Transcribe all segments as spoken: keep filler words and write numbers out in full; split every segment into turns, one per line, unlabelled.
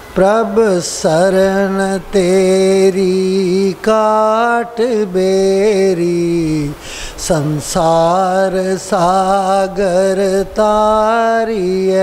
प्रभ शरण तेरी काट बेरी, संसार सागर तारिए।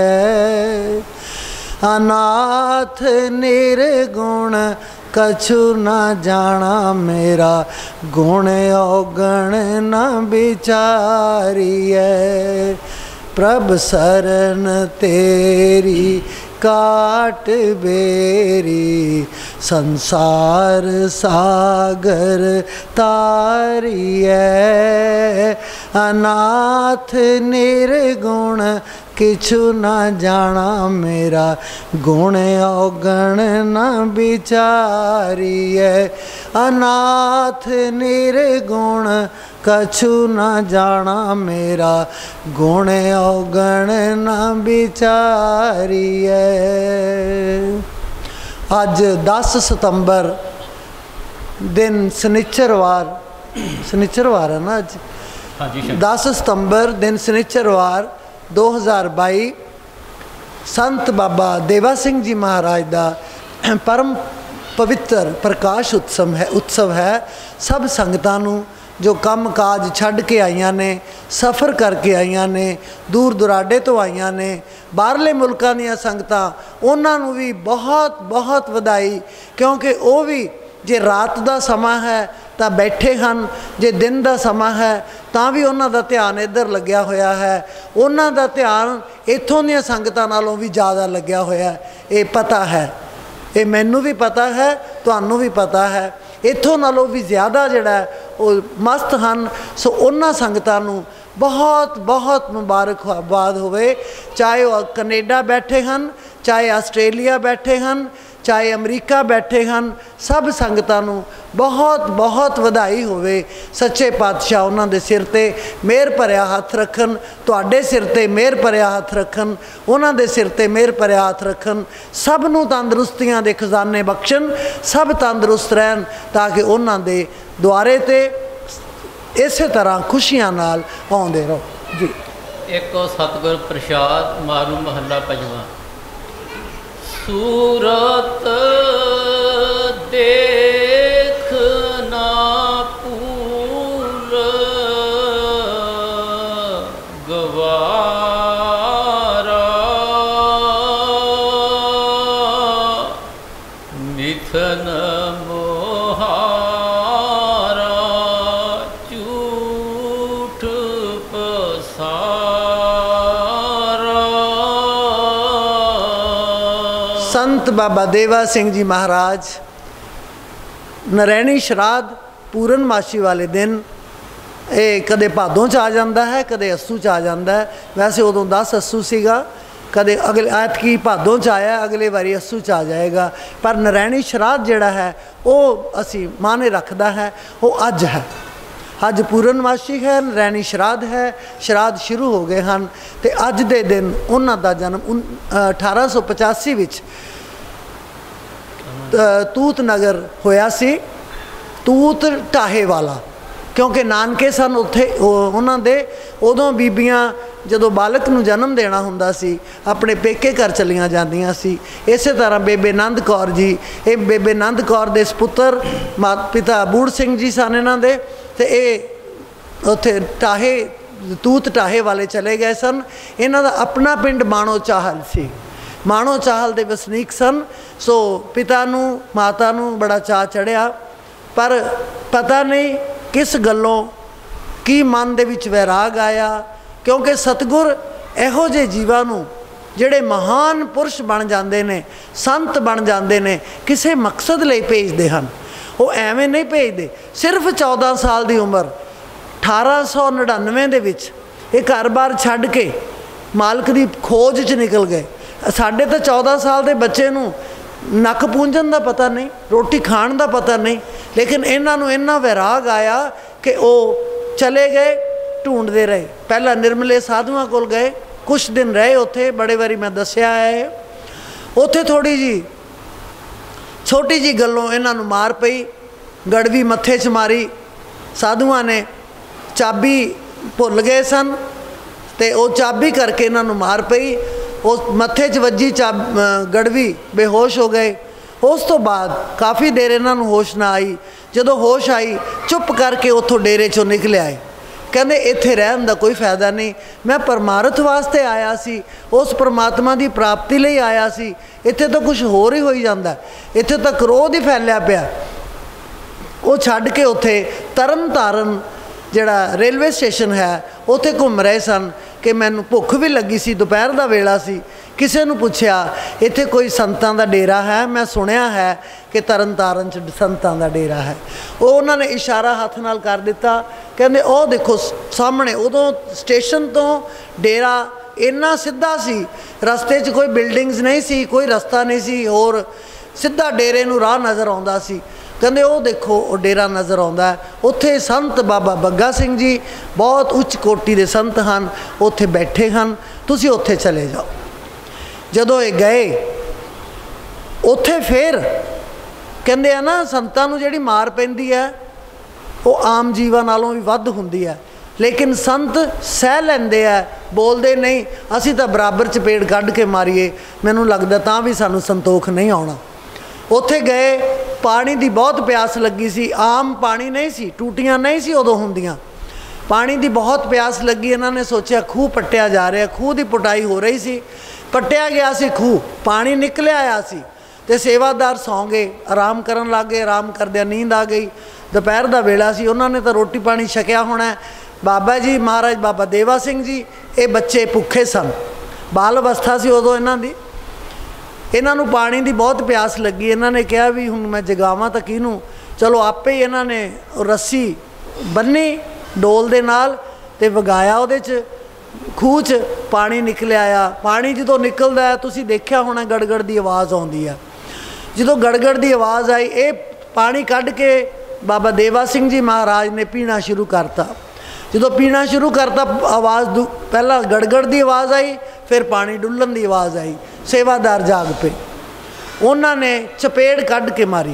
अनाथ निर्गुण कछु न जाना, मेरा गुण अवगण न विचारिए। प्रभ शरण तेरी काट बेरी, संसार सागर तारिए। अनाथ निर्गुण किछु न जाना, मेरा गुण अवगण न विचारिए। अनाथ निर्गुण कछु न जाना, मेरा गुण अवगण न विचारिए। अज दस सितंबर दिन शनिचरवार, शनिचरवार है ना अज? हाँ जी। दस सितंबर दिन शनिचरवार दो हज़ार बाई संत बाबा देवा सिंह जी महाराज का परम पवित्र प्रकाश उत्सव है उत्सव है सब संगतां नूं जो काम काज छड्ड के आईयां ने, सफ़र करके आईयां ने, दूर दुराडे तो आईयां ने, बाहरले मुल्कां दीयां संगतां, उन्हां नूं भी बहुत बहुत वधाई। क्योंकि वो भी जे रात का समा है तो बैठे हैं, जे दिन का समा है तो भी उन्हां दा ध्यान इधर लग्या होया है। उन्हां दा ध्यान इत्थों दीयां संगतां नालों भी ज़्यादा लग्या होया है। ये पता है, ये मैनू भी पता है, तुहानू भी पता है। इत्थों नालों भी ज़्यादा जिहड़ा वो मस्त हैं। सो उन्हां संगतां नूं बहुत बहुत मुबारकबाद होवे। चाहे वह कनेडा बैठे हैं, चाहे आस्ट्रेलिया बैठे हैं, चाहे अमरीका बैठे हैं, सब संगतां नूं बहुत बहुत वधाई होवे। सच्चे पातशाह उन्हां दे सिर ते मेहर भरिया हथ रखन, तुहाडे सिर ते मेहर भरिया हथ रखन, उन्हां दे सिर ते मेहर भरिया हथ रखन। सब नूं तंदरुस्तियां दे खजाने बख्शण, सब तंदरुस्त रहन ताकि उन्हां दे द्वारे ते इस तरह खुशियां नाल आउंदे रहो जी।
एक सतगुर प्रसाद मारू महला पंजवां। सूरत देखना पूर गवारा, मिथन मोहारा झूठ पसारा।
संत बाबा देवा सिंह जी महाराज नरैणी श्राद्ध पूरनमाशी वाले दिन ये कदे भादों च आ जाता है, कदे अस्सू च आ जाता है। वैसे उदों दस अस्सू सीगा, कदे अगले ऐतकी भादों च आया, अगले बारी अस्सू च आ जाएगा। पर नरैणी श्राद्ध जिहड़ा है वो असी माने रखदा है, वो अज है। अज पूरनमाशी है, नरैणी श्राद्ध है, श्राद्ध शुरू हो गए हैं। तो अज दे दिन उन्हां दा जन्म अठारह सौ पचासी विच तूत नगर होया सी, तूत टाहे वाला। क्योंकि नानके सन उत्थे उन्हां दे, उदों बीबियां जदों बालक नूं जन्म देना हुंदा सी अपने पेके घर चलियां जांदियां सी। इस तरह बेबे नंद कौर जी, ये बेबे नंद कौर दे सपुत्र माता पिता बूढ़ सिंह जी सन इन्हां दे, ते ये उत्थे टाहे तूत टाहे वाले चले गए सन। इन्हां दा अपना पिंड माणो चाहल सी, माणो चाहल दे वसनीक सन। सो पिता नूं माता नूं बड़ा चाह चढ़िया, पर पता नहीं किस गल्लों की मन दे विच वैराग आया। क्योंकि सतगुर इहो जे जीवां नूं जिहड़े महान पुरुष बन जाते हैं, संत बन जाते हैं, किसी मकसद लई भेजते हैं। वो एवें नहीं भेजते। सिर्फ चौदह साल की उम्र अठारह सौ नड़िनवे दे विच ये घर बार छड्ड के मालक की खोज च निकल गए। साढ़े तो चौदह साल के बच्चे नूं नक पूंजन का पता नहीं, रोटी खाण का पता नहीं, लेकिन इन्हों इन्ना वैराग आया कि वो चले गए, ढूंढते रहे। पहला निर्मले साधुआं कोल गए, कुछ दिन रहे उत्थे, बड़े बारी मैं दस्या है। उत्थे थोड़ी जी छोटी जी गल्लों इन्हों मार पई, गड़वी मत्थे च मारी। साधुआं ने चाबी भुल गए सन, तो वो चाबी करके इन्हों मार पई। उस मत्थे च वजी चा गड़वी बेहोश हो गए। उस तो बाद काफ़ी देर इन्हों होश ना आई। जदों होश आई चुप करके उतों डेरे चों निकले आए। कहते इत्थे रहन दा कोई फायदा नहीं, मैं परमार्थ वास्ते आया सी, उस परमात्मा की प्राप्ति लई आया सी। इत्थे तो कुछ होर ही होई जांदा, इत्थे तो क्रोध ही फैलिया पिया। वो छड्ड के उत्थे तरन तारन जिहड़ा रेलवे स्टेशन है उत्थे घूम रहे सन कि मैनूं भुख भी लगी सी, दोपहर का वेला सी। किसी नूं पुछया इत्थे कोई संतां दा डेरा है, मैं सुनिया है कि तरन तारन च संतां दा डेरा है। वो उन्होंने इशारा हाथ नाल कर दिता, कहंदे ओ देखो सामने। उदों स्टेशन तो डेरा इन्ना सीधा सी, रस्ते च कोई बिल्डिंग्स नहीं सी, कोई रस्ता नहीं सी, होर सीधा डेरे नूं राह नज़र आउंदा सी। कहंदे ओ देखो वो डेरा नज़र आउंदा है, उत्थे संत बाबा बग्गा सिंह जी बहुत उच्च कोटि के संत हैं, उत्थे बैठे हैं, तुसीं उत्थे चले जाओ। जदों ये गए उत्थे फिर कहंदे आ ना संतां नूं जिहड़ी मार पैंदी है वो आम जीवां नालों भी वध हुंदी है, लेकिन संत सह लैंदे आ, बोलते नहीं असीं तां बराबर चपेड़ कढ के मारीए, मैनूं लगदा तां भी सानूं संतोख नहीं आउणा। उत्थे गए, पानी की बहुत प्यास लगी सी, आम पानी नहीं सी, टूटियां नहीं सी उदों हुंदियां, पानी की बहुत प्यास लगी। इन्होंने सोचा खूह पट्टिया जा रहा, खूह की पुटाई हो रही सी, पट्टिया गया सी खूह, पानी निकल आया सी ते सेवादार सौ गए, आराम करन लग गए। आराम करदिया नींद आ गई, दोपहर का वेला सी, उन्होंने तो रोटी पानी छकिया होना। बाबा जी महाराज बाबा देवा सिंह जी ये बच्चे भुखे सन, बाल अवस्था सी उदों इन्हां दी। इन्हों पानी की बहुत प्यास लगी, इन्होंने कहा भी हुण मैं जगावां तां किहनूं। चलो आपे ही इन्होंने रस्सी बन्नी डोल दे नाल ते वगाया, उहदे च खूह च पानी निकल आया। पानी जदों निकलदा है तुसीं देखिया होना गड़गड़ की आवाज़ आउंदी है। जदों गड़गड़ की आवाज़ आई, ये पानी कढ़ के बाबा देवा सिंह जी महाराज ने पीना शुरू करता। जदों पीना शुरू करता आवाज़ पहला गड़गड़ की आवाज़ आई, फिर पानी डुल्लन की आवाज़ आई। सेवादार जाग पे, उन्होंने चपेड़ कढ़ के मारी।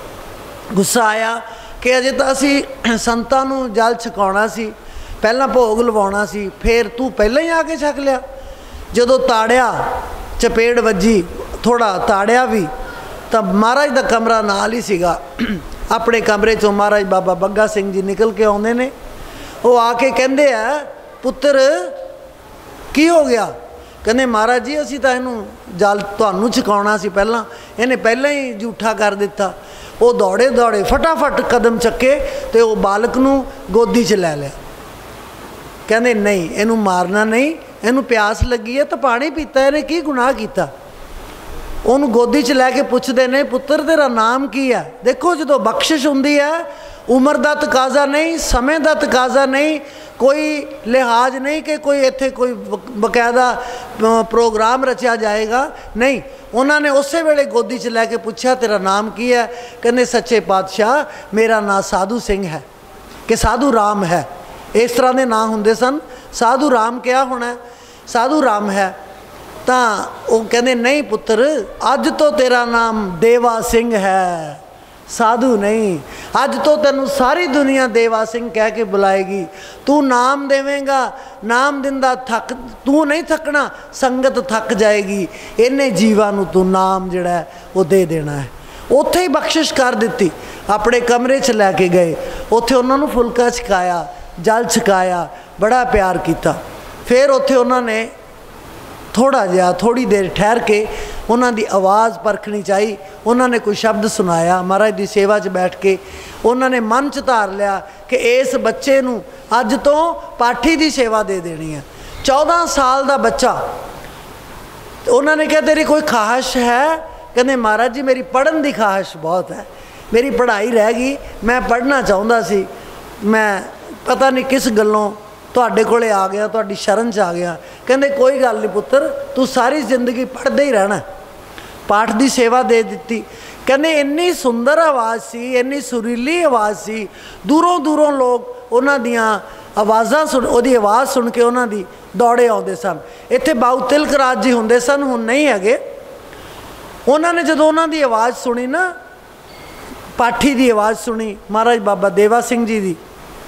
गुस्सा आया कि अजे तो असी संतां नूं जल छकाउणा सी, पहला भोग लवाउणा सी, फिर तू पहले ही आके छक लिया। जदों ताड़िया चपेड़ वजी, थोड़ा ताड़िया भी, तब महाराज का कमरा नाल ही सीगा। अपने कमरे चों महाराज बाबा बग्गा सिंह जी निकल के आउंदे ने। वो आके कहंदे आ पुत्र की हो गया? कहंदे महाराज जी असीं तां इहनूं जल तुहानूं छकाउणा सी, पहला इहने पहला ही झूठा कर दिता। वो दौड़े दौड़े फटाफट कदम चक्के ते वो बालक नूं गोदी च लै लिया। कहंदे नहीं इहनूं मारना नहीं, इहनूं प्यास लगी है तो पानी पीता, इहने की गुनाह कीता। उन्होंने गोदी च लैके पुछते ने पुत्र तेरा नाम की है? देखो जो बख्शिश होंदी है, उम्र का तकाजा नहीं, समय का तकाजा नहीं, कोई लिहाज नहीं कि कोई इत्थे कोई बकायदा प्रोग्राम रचा जाएगा, नहीं। उन्होंने उस वेले गोदी च लैके पूछा तेरा नाम की है? कहते सच्चे पातशाह मेरा नाम साधु सिंह है कि साधु राम है, इस तरह के नाम होंदे सन। साधु राम क्या होना, साधु राम है। तो वो कहते नहीं पुत्र अज तो तेरा नाम देवा सिंह है, साधु नहीं। अज तो तेनू सारी दुनिया देवा सिंह कह के बुलाएगी। तू नाम देवेगा, नाम दिंदा थक तू नहीं थकना, संगत थक जाएगी। इन्ने जीवां नू तू नाम जिहड़ा है वो दे देना है। उत्थे ही बख्शिश कर दी। अपने कमरे च लैके गए, उत्थे उन्होंने फुलका छकाया, जल छकाया, बड़ा प्यार किया। फिर उत्थे उन्होंने थोड़ा जिहा थोड़ी देर ठहर के उन्होंने आवाज़ परखनी चाहिए। उन्होंने कोई शब्द सुनाया, महाराज की सेवा च बैठ के उन्होंने मन च धार लिया कि इस बच्चे नूं अज तो पाठी की सेवा दे देनी है। चौदह साल का बच्चा। उन्होंने कहा तेरी कोई ख्वाहिश है? कहते महाराज जी मेरी पढ़न की ख्वाहिश बहुत है, मेरी पढ़ाई रह गई, मैं पढ़ना चाहता सी, मैं पता नहीं किस गल्लों तुहाडे कोले आ गया, तुहाडी शरण च आ गया। कहते कोई गल नहीं पुत्र, तू सारी जिंदगी पढ़ते ही रहना। पाठ की सेवा दे दी। कहते इन्नी सुंदर आवाज़ सी, इन्नी सुरीली आवाज़ सी, दूरों दूरों लोग उन्हां दियां आवाज़ां सुन उहदी आवाज़ सुन के उन्हां दी दौड़े आउंदे सन। इत्थे बाऊ तिलक राज जी हुंदे सन, हुण नहीं हैगे। उन्होंने जदों उन्हां दी आवाज़ सुनी ना, पाठी की आवाज़ सुनी महाराज बाबा देवा सिंह जी की,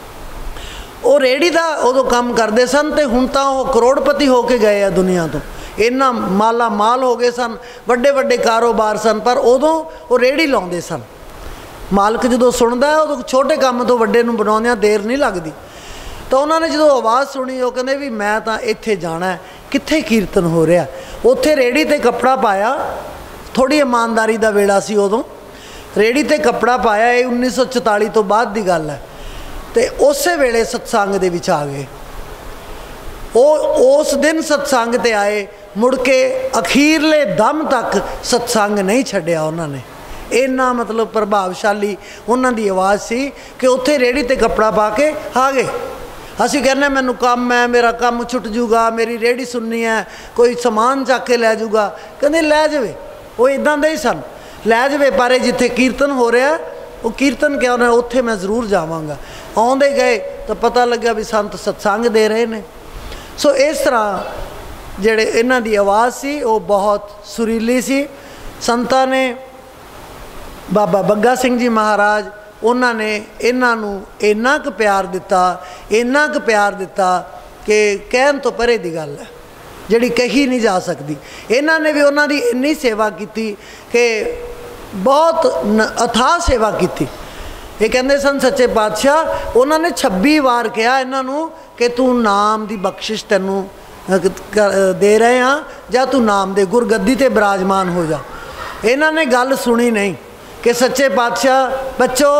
वो रेहड़ी का उदों काम करते सन, तो हुण तां वो करोड़पति होके गए आ दुनिया तो। इन्ना माला माल हो गए सन, वड्डे वड्डे कारोबार सन, पर उदों वो रेहड़ी लाउंदे सन। मालक जो सुनता है उदों छोटे काम तो वड्डे नूं बनाउंदिआं देर नहीं लगती। तो उन्होंने जो आवाज़ सुनी वो कहते भी मैं तो इत्थे जाना है, कित्थे कीर्तन हो रहा। उत्थे रेहड़ी ते कपड़ा पाया, थोड़ी ईमानदारी का वेला सी उदों, रेहड़ी ते कपड़ा पाया। ये उन्नीस सौ चौताली तो बाद की गल है। तो उस वेले सत्संग दे विच आ गए। वो उस दिन सत्संग ते आए, मुड़ के अखीरले दम तक सत्संग नहीं छड्डिया उन्होंने। इन्ना मतलब प्रभावशाली उन्हां दी आवाज़ सी कि उत्थे रेहड़ी ते कपड़ा पा के आ गए। असीं कहने मैनू काम है, मेरा काम छुट जूगा, मेरी रेहड़ी सुननी है, कोई समान चक के लै जूगा। कहते लै जावे, वो इदां दे ही सन, लै जावे, पर जिथे कीर्तन हो रहा वो कीर्तन क्या होना, उत्थे मैं जरूर जावांगा। आउंदे गए तो पता लग्या भी संत सत्संग दे रहे ने। सो इस तरह जिहड़े इन्हां दी आवाज़ सी वो बहुत सुरीली सी। संतां ने बाबा बग्गा सिंह जी महाराज उन्होंने इन्हों इन्ना क प्यार दिता, इन्ना क प्यार दिता कि कहन तो परे दी गल है, जिहड़ी कही नहीं जा सकती। इन्होंने भी उन्हों दी इन्नी सेवा की कि बहुत अथाह सेवा की। ये कहते सन सच्चे पातशाह उन्होंने छब्बी बार कहा इन्हों कि तू नाम की बख्शिश तेनू दे रहे हाँ, जा तू नाम दे, गुरगद्दी ते विराजमान हो जा। इन्होंने गल सुनी नहीं कि सच्चे पातशाह बच्चों,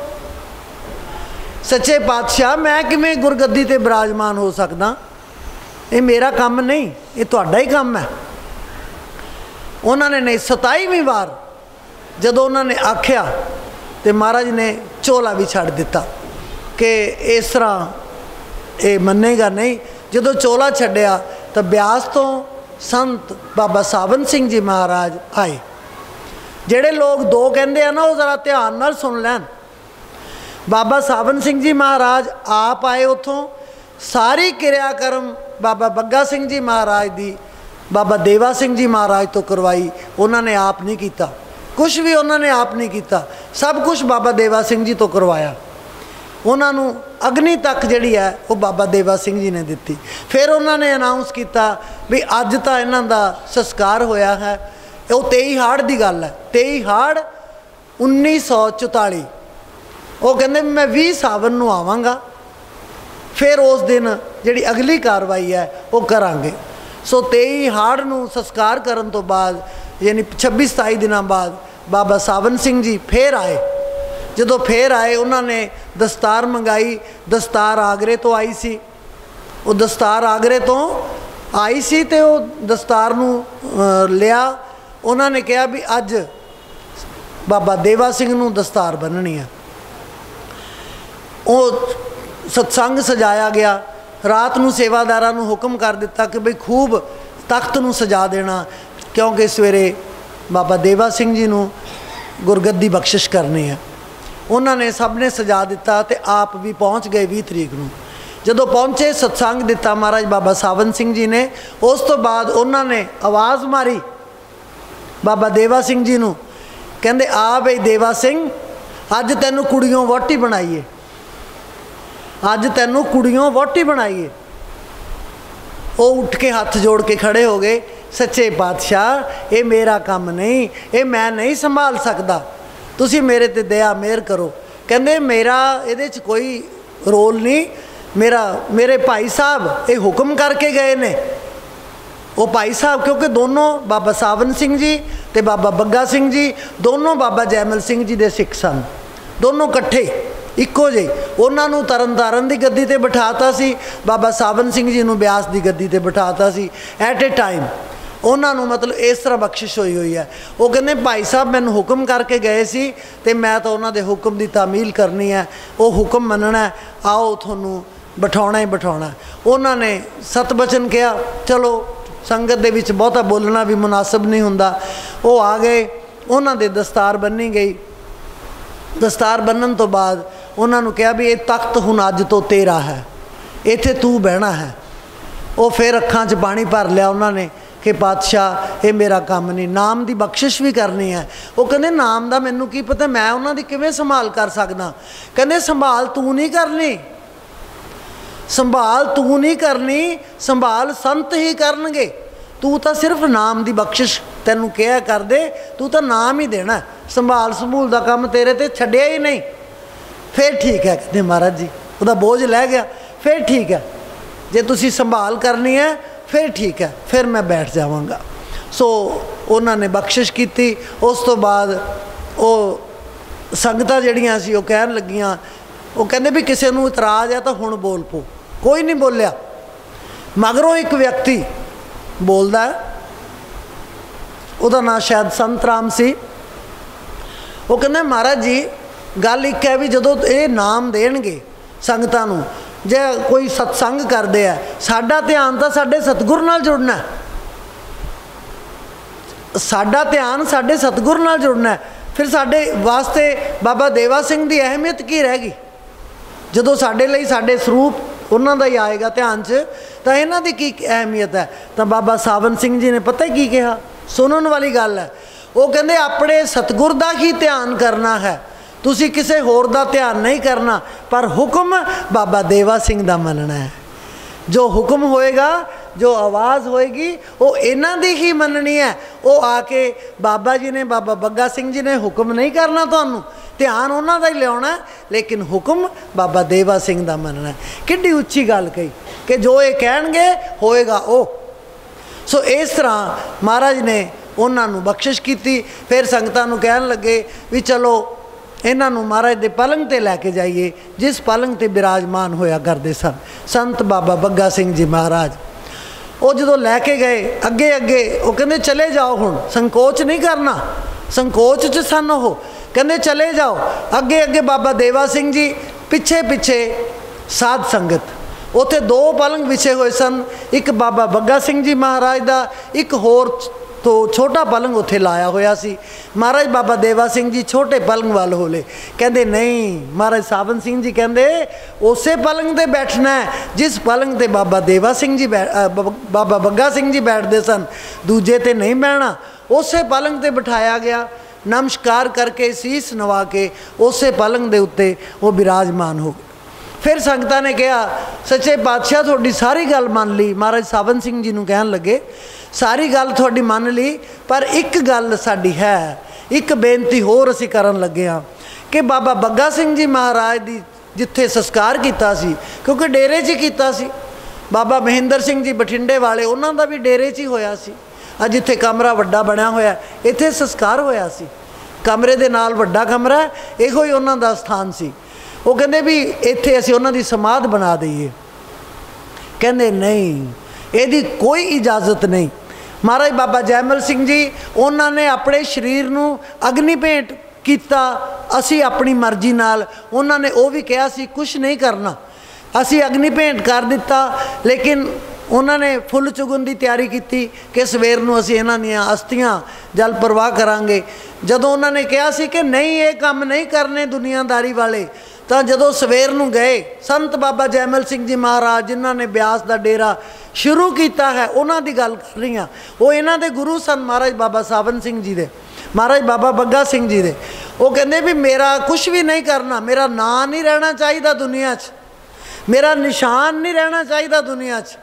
सच्चे पातशाह मैं किवें गुरगद्दी ते विराजमान हो सकदा, ये मेरा काम नहीं, ये तुहाडा ही काम है। उन्होंने नहीं सताईवीं बार जदों उन्होंने आख्या तो महाराज ने झोला भी छड़ दिता कि इस तरह ये मन्नेगा नहीं। जदों झोला छड्डिया तो ब्यास तो संत बाबा सावन सिंह जी महाराज आए। जेड़े लोग दो कहते हैं ना वो ज़रा ध्यान नाल सुन लैन। बाबा सावन सिंह जी महाराज आप आए उतों, सारी क्रियाक्रम बाबा बग्गा सिंह जी महाराज दी बाबा देवा सिंह जी महाराज तो करवाई। उन्होंने आप नहीं किया, कुछ भी उन्होंने आप नहीं किया, सब कुछ बाबा देवा सिंह जी तो करवाया। उन्होंने अग्नि तक जी है वो बाबा देवा सिंह जी ने दी। फिर उन्होंने अनाउंस किया भी अज तो इन्हों का संस्कार होया है। वो तेई हाड़ की गल है, तेई हाड़ उन्नीस सौ चौताली। वो कहते मैं भी सावन नूं आवांगा, फिर उस दिन जी अगली कार्रवाई है वो करांगे। सो तेई हाड़ नूं संस्कार करन तो बाद यानी छब्बी सताई दिनों बाद बाबा सावन सिंह जी फिर आए। जदों फिर आए उन्होंने दस्तार मंगाई, दस्तार आगरे तो आई सी। वो दस्तार आगरे तो आई सी तो वो दस्तार नूं लिया। उन्होंने कहा भी अज बाबा देवा सिंह नूं दस्तार बन्ननी है। वो सत्संग सजाया गया। रात नूं सेवादारां नूं हुक्म कर दिता कि बई खूब तख्त नूं सजा देना, क्योंकि सवेरे बाबा देवा सिंह जी नूं गुरगद्दी बख्शिश करनी है। उन्होंने सब ने सजा दिता तो आप भी पहुँच गए बीस तरीक नूं। जदों पहुँचे सत्संग दिता महाराज बाबा सावन सिंह जी ने। उस तो बाद उन्होंने आवाज़ मारी बाबा देवा सिंह जी नूं, कहंदे आ बई देवा सिंह अज तैनूं कुड़ियों वोटी बनाईए, अज तैनूं कुड़ियों वोटी बनाईए। वो उठ के हाथ जोड़ के खड़े हो गए, सच्चे पातशाह ये मेरा काम नहीं, ये मैं नहीं संभाल सकता, तुसी मेरे ते दया मेहर करो। कहंदे मेरा इहदे च कोई रोल नहीं, मेरा मेरे भाई साहब ये हुक्म करके गए ने। वो भाई साहब क्योंकि दोनों बाबा सावन सिंह जी ते बाबा बग्गा सिंह जी दोनों बाबा जैमल सिंह जी दे सिख सन, दोनों कट्ठे इक्को जे। उन्होंने तरन तारण की गद्दी ते बिठाता सी, बाबा सावन सिंह जी नूं ब्यास की गद्दी ते बिठाता सी एट ए टाइम। उन्होंने मतलब इस तरह बख्शिश हुई हुई है। वो कहते भाई साहब मैनूं हुक्म करके गए सी ते मैं तो उन्होंने हुक्म की तामील करनी है, वो हुक्म मनना है, आओ तुहानूं बिठाउणा ही बिठाउणा। उन्होंने सतबचन कहा, चलो संगत दे विच बहुता बोलना भी मुनासिब नहीं हुंदा। वो आ गए, उन्होंने दस्तार बन्नी गई। दस्तार बन्नण तो बाद उन्होंने कहा भी ये तख्त हुण अज तो तेरा है, इत्थे तू बहना है। वो फिर अखां च पानी भर लिया उन्होंने कि पातशाह ये मेरा काम नहीं, नाम की बख्शिश भी करनी है। वो कहते नाम का मैनू की पता, मैं उन्होंने किवें संभाल कर सकदा। कहते संभाल तू नहीं करनी, संभाल तू नहीं करनी, संभाल संत ही करनगे। तू तो सिर्फ नाम की बख्शिश तैनू कहा कर दे, तू तो नाम ही देना, संभाल संभूल का काम तेरे ते छड्डिया ही नहीं। फिर ठीक है, कहते महाराज जी वह बोझ लै गया। फिर ठीक है, जे तुसी संभाल करनी है फिर ठीक है, फिर मैं बैठ जावांगा। सो उन्होंने बख्शिश की। उस तो बाद वो संगतां जिहड़ियां सी वो कहन लगियां, वो कहंदे भी किसी नूं इतराज़ है तो हुण बोल पो। कोई नहीं बोलिया। मगरों एक व्यक्ति बोलता है, उसका नाम शायद संत राम सी। वो कहंदे महाराज जी गल एक है भी जदों ये नाम देणगे संगतां नूं, जे कोई सत्संग करदे आ, साडा ध्यान तो साडे सतगुर नाल जुड़ना है, साडा ध्यान साडे सतगुर नाल जुड़ना है। फिर साडे वास्ते बाबा देवा सिंह की अहमियत की रहेगी? जदों साडे लई साडे स्वरूप उन्हां दा ही आएगा ध्यान च, तो इन्हां दी की अहमियत है? तो बाबा सावन सिंह जी ने पता की कहा, सुनन वाली गल है। वो कहंदे अपने सतगुर दा ही ध्यान करना है, तुसी किसी होर दा ध्यान नहीं करना, पर हुक्म बाबा देवा सिंह दा मनना है। जो हुक्म होएगा, जो आवाज़ होएगी, वो इन्हां दी ही मननी है। वो आके बाबा जी ने, बाबा बग्गा सिंह जी ने हुक्म नहीं करना, तुहानूं ध्यान उन्हां दा ही लियाउणा, लेकिन हुक्म बाबा देवा सिंह दा मनना है। किड्डी उच्ची गल कही कि जो ये कहणगे होएगा वो। सो इस तरह महाराज ने उन्होंने बख्शिश की। फिर संगतां नूं कहन लगे भी चलो इन्हां नूं महाराज दे पलंग ते लैके जाइए, जिस पलंग ते विराजमान होया करदे सन संत बाबा बग्गा सिंह जी महाराज। वो जो लैके गए अगे अगे, वो कहंदे चले जाओ, हुण संकोच नहीं करना, संकोच च सन वो, कहंदे चले जाओ अगे अगे। बाबा देवा सिंह जी पिछे पिछे साध संगत। उत्थे दो पलंग विछे हुए सन, एक बाबा बग्गा सिंह जी महाराज का, एक होर तो छोटा पलंग उत्थे लाया होया सी। महाराज बाबा देवा सिंह जी छोटे पलंग वाल होले, कहंदे नहीं, महाराज सावन सिंह जी कहंदे उसे पलंग ते बैठना है जिस पलंग ते बाबा देवा सिंह जी बैठ बाबा बग्गा सिंह जी बैठते सन, दूजे ते नहीं बैठना। उसे पलंग ते बिठाया गया, नमस्कार करके शीस नवा के उसे पलंग दे उत्ते वो विराजमान हो गए। फिर संगतां ने कहा सच्चे पातशाह थोड़ी सारी गल मान ली। महाराज सावन सिंह जी नूं कहन लगे सारी गल थोड़ी मान ली, पर एक गल साडी है, एक बेनती होर असीं करन लगे हाँ कि बाबा बग्गा सिंह जी महाराज दी जिथे संस्कार किया सी, क्योंकि डेरे च ही किया सी। बाबा महेंद्र सिंह जी बठिंडे वाले उन्हां दा भी डेरे च ही होया सी। अज जिथे कमरा वड्डा बनया होया इत्थे संस्कार होया सी, कमरे दे नाल वड्डा कमरा इहो ही उन्हां दा स्थान सी। वो कहंदे भी इत्थे असीं उन्हां दी समाध बना दईए, कहंदे नहीं इहदी कोई इजाज़त नहीं। महाराज बाबा जैमल सिंह जी उन्होंने अपने शरीर नूं अग्नि भेंट किया, असी अपनी मर्जी नाल, उन्होंने वो भी कहा सी कुछ नहीं करना, असी अग्नि भेंट कर दिता। लेकिन उन्होंने फुल चुगन की तैयारी की कि सवेर नूं असी इन्हां दीआं अस्थियां जल प्रवाह करांगे। जदों उन्होंने कहा सी कि नहीं ये काम नहीं करने दुनियादारी वाले, तो जदों सवेर नूं गए संत बाबा जैमल सिंह जी महाराज जिन्हों ने ब्यास का डेरा शुरू किया है, उन्हों की गल कर रही हाँ। वो इन्हों के गुरु सन महाराज बाबा सावन सिंह जी दे, महाराज बाबा बग्गा सिंह जी दे। वो कहते भी मेरा कुछ भी नहीं करना, मेरा नाम नहीं रहना चाहिए दुनिया च, मेरा निशान नहीं रहना चाहिए दुनिया च।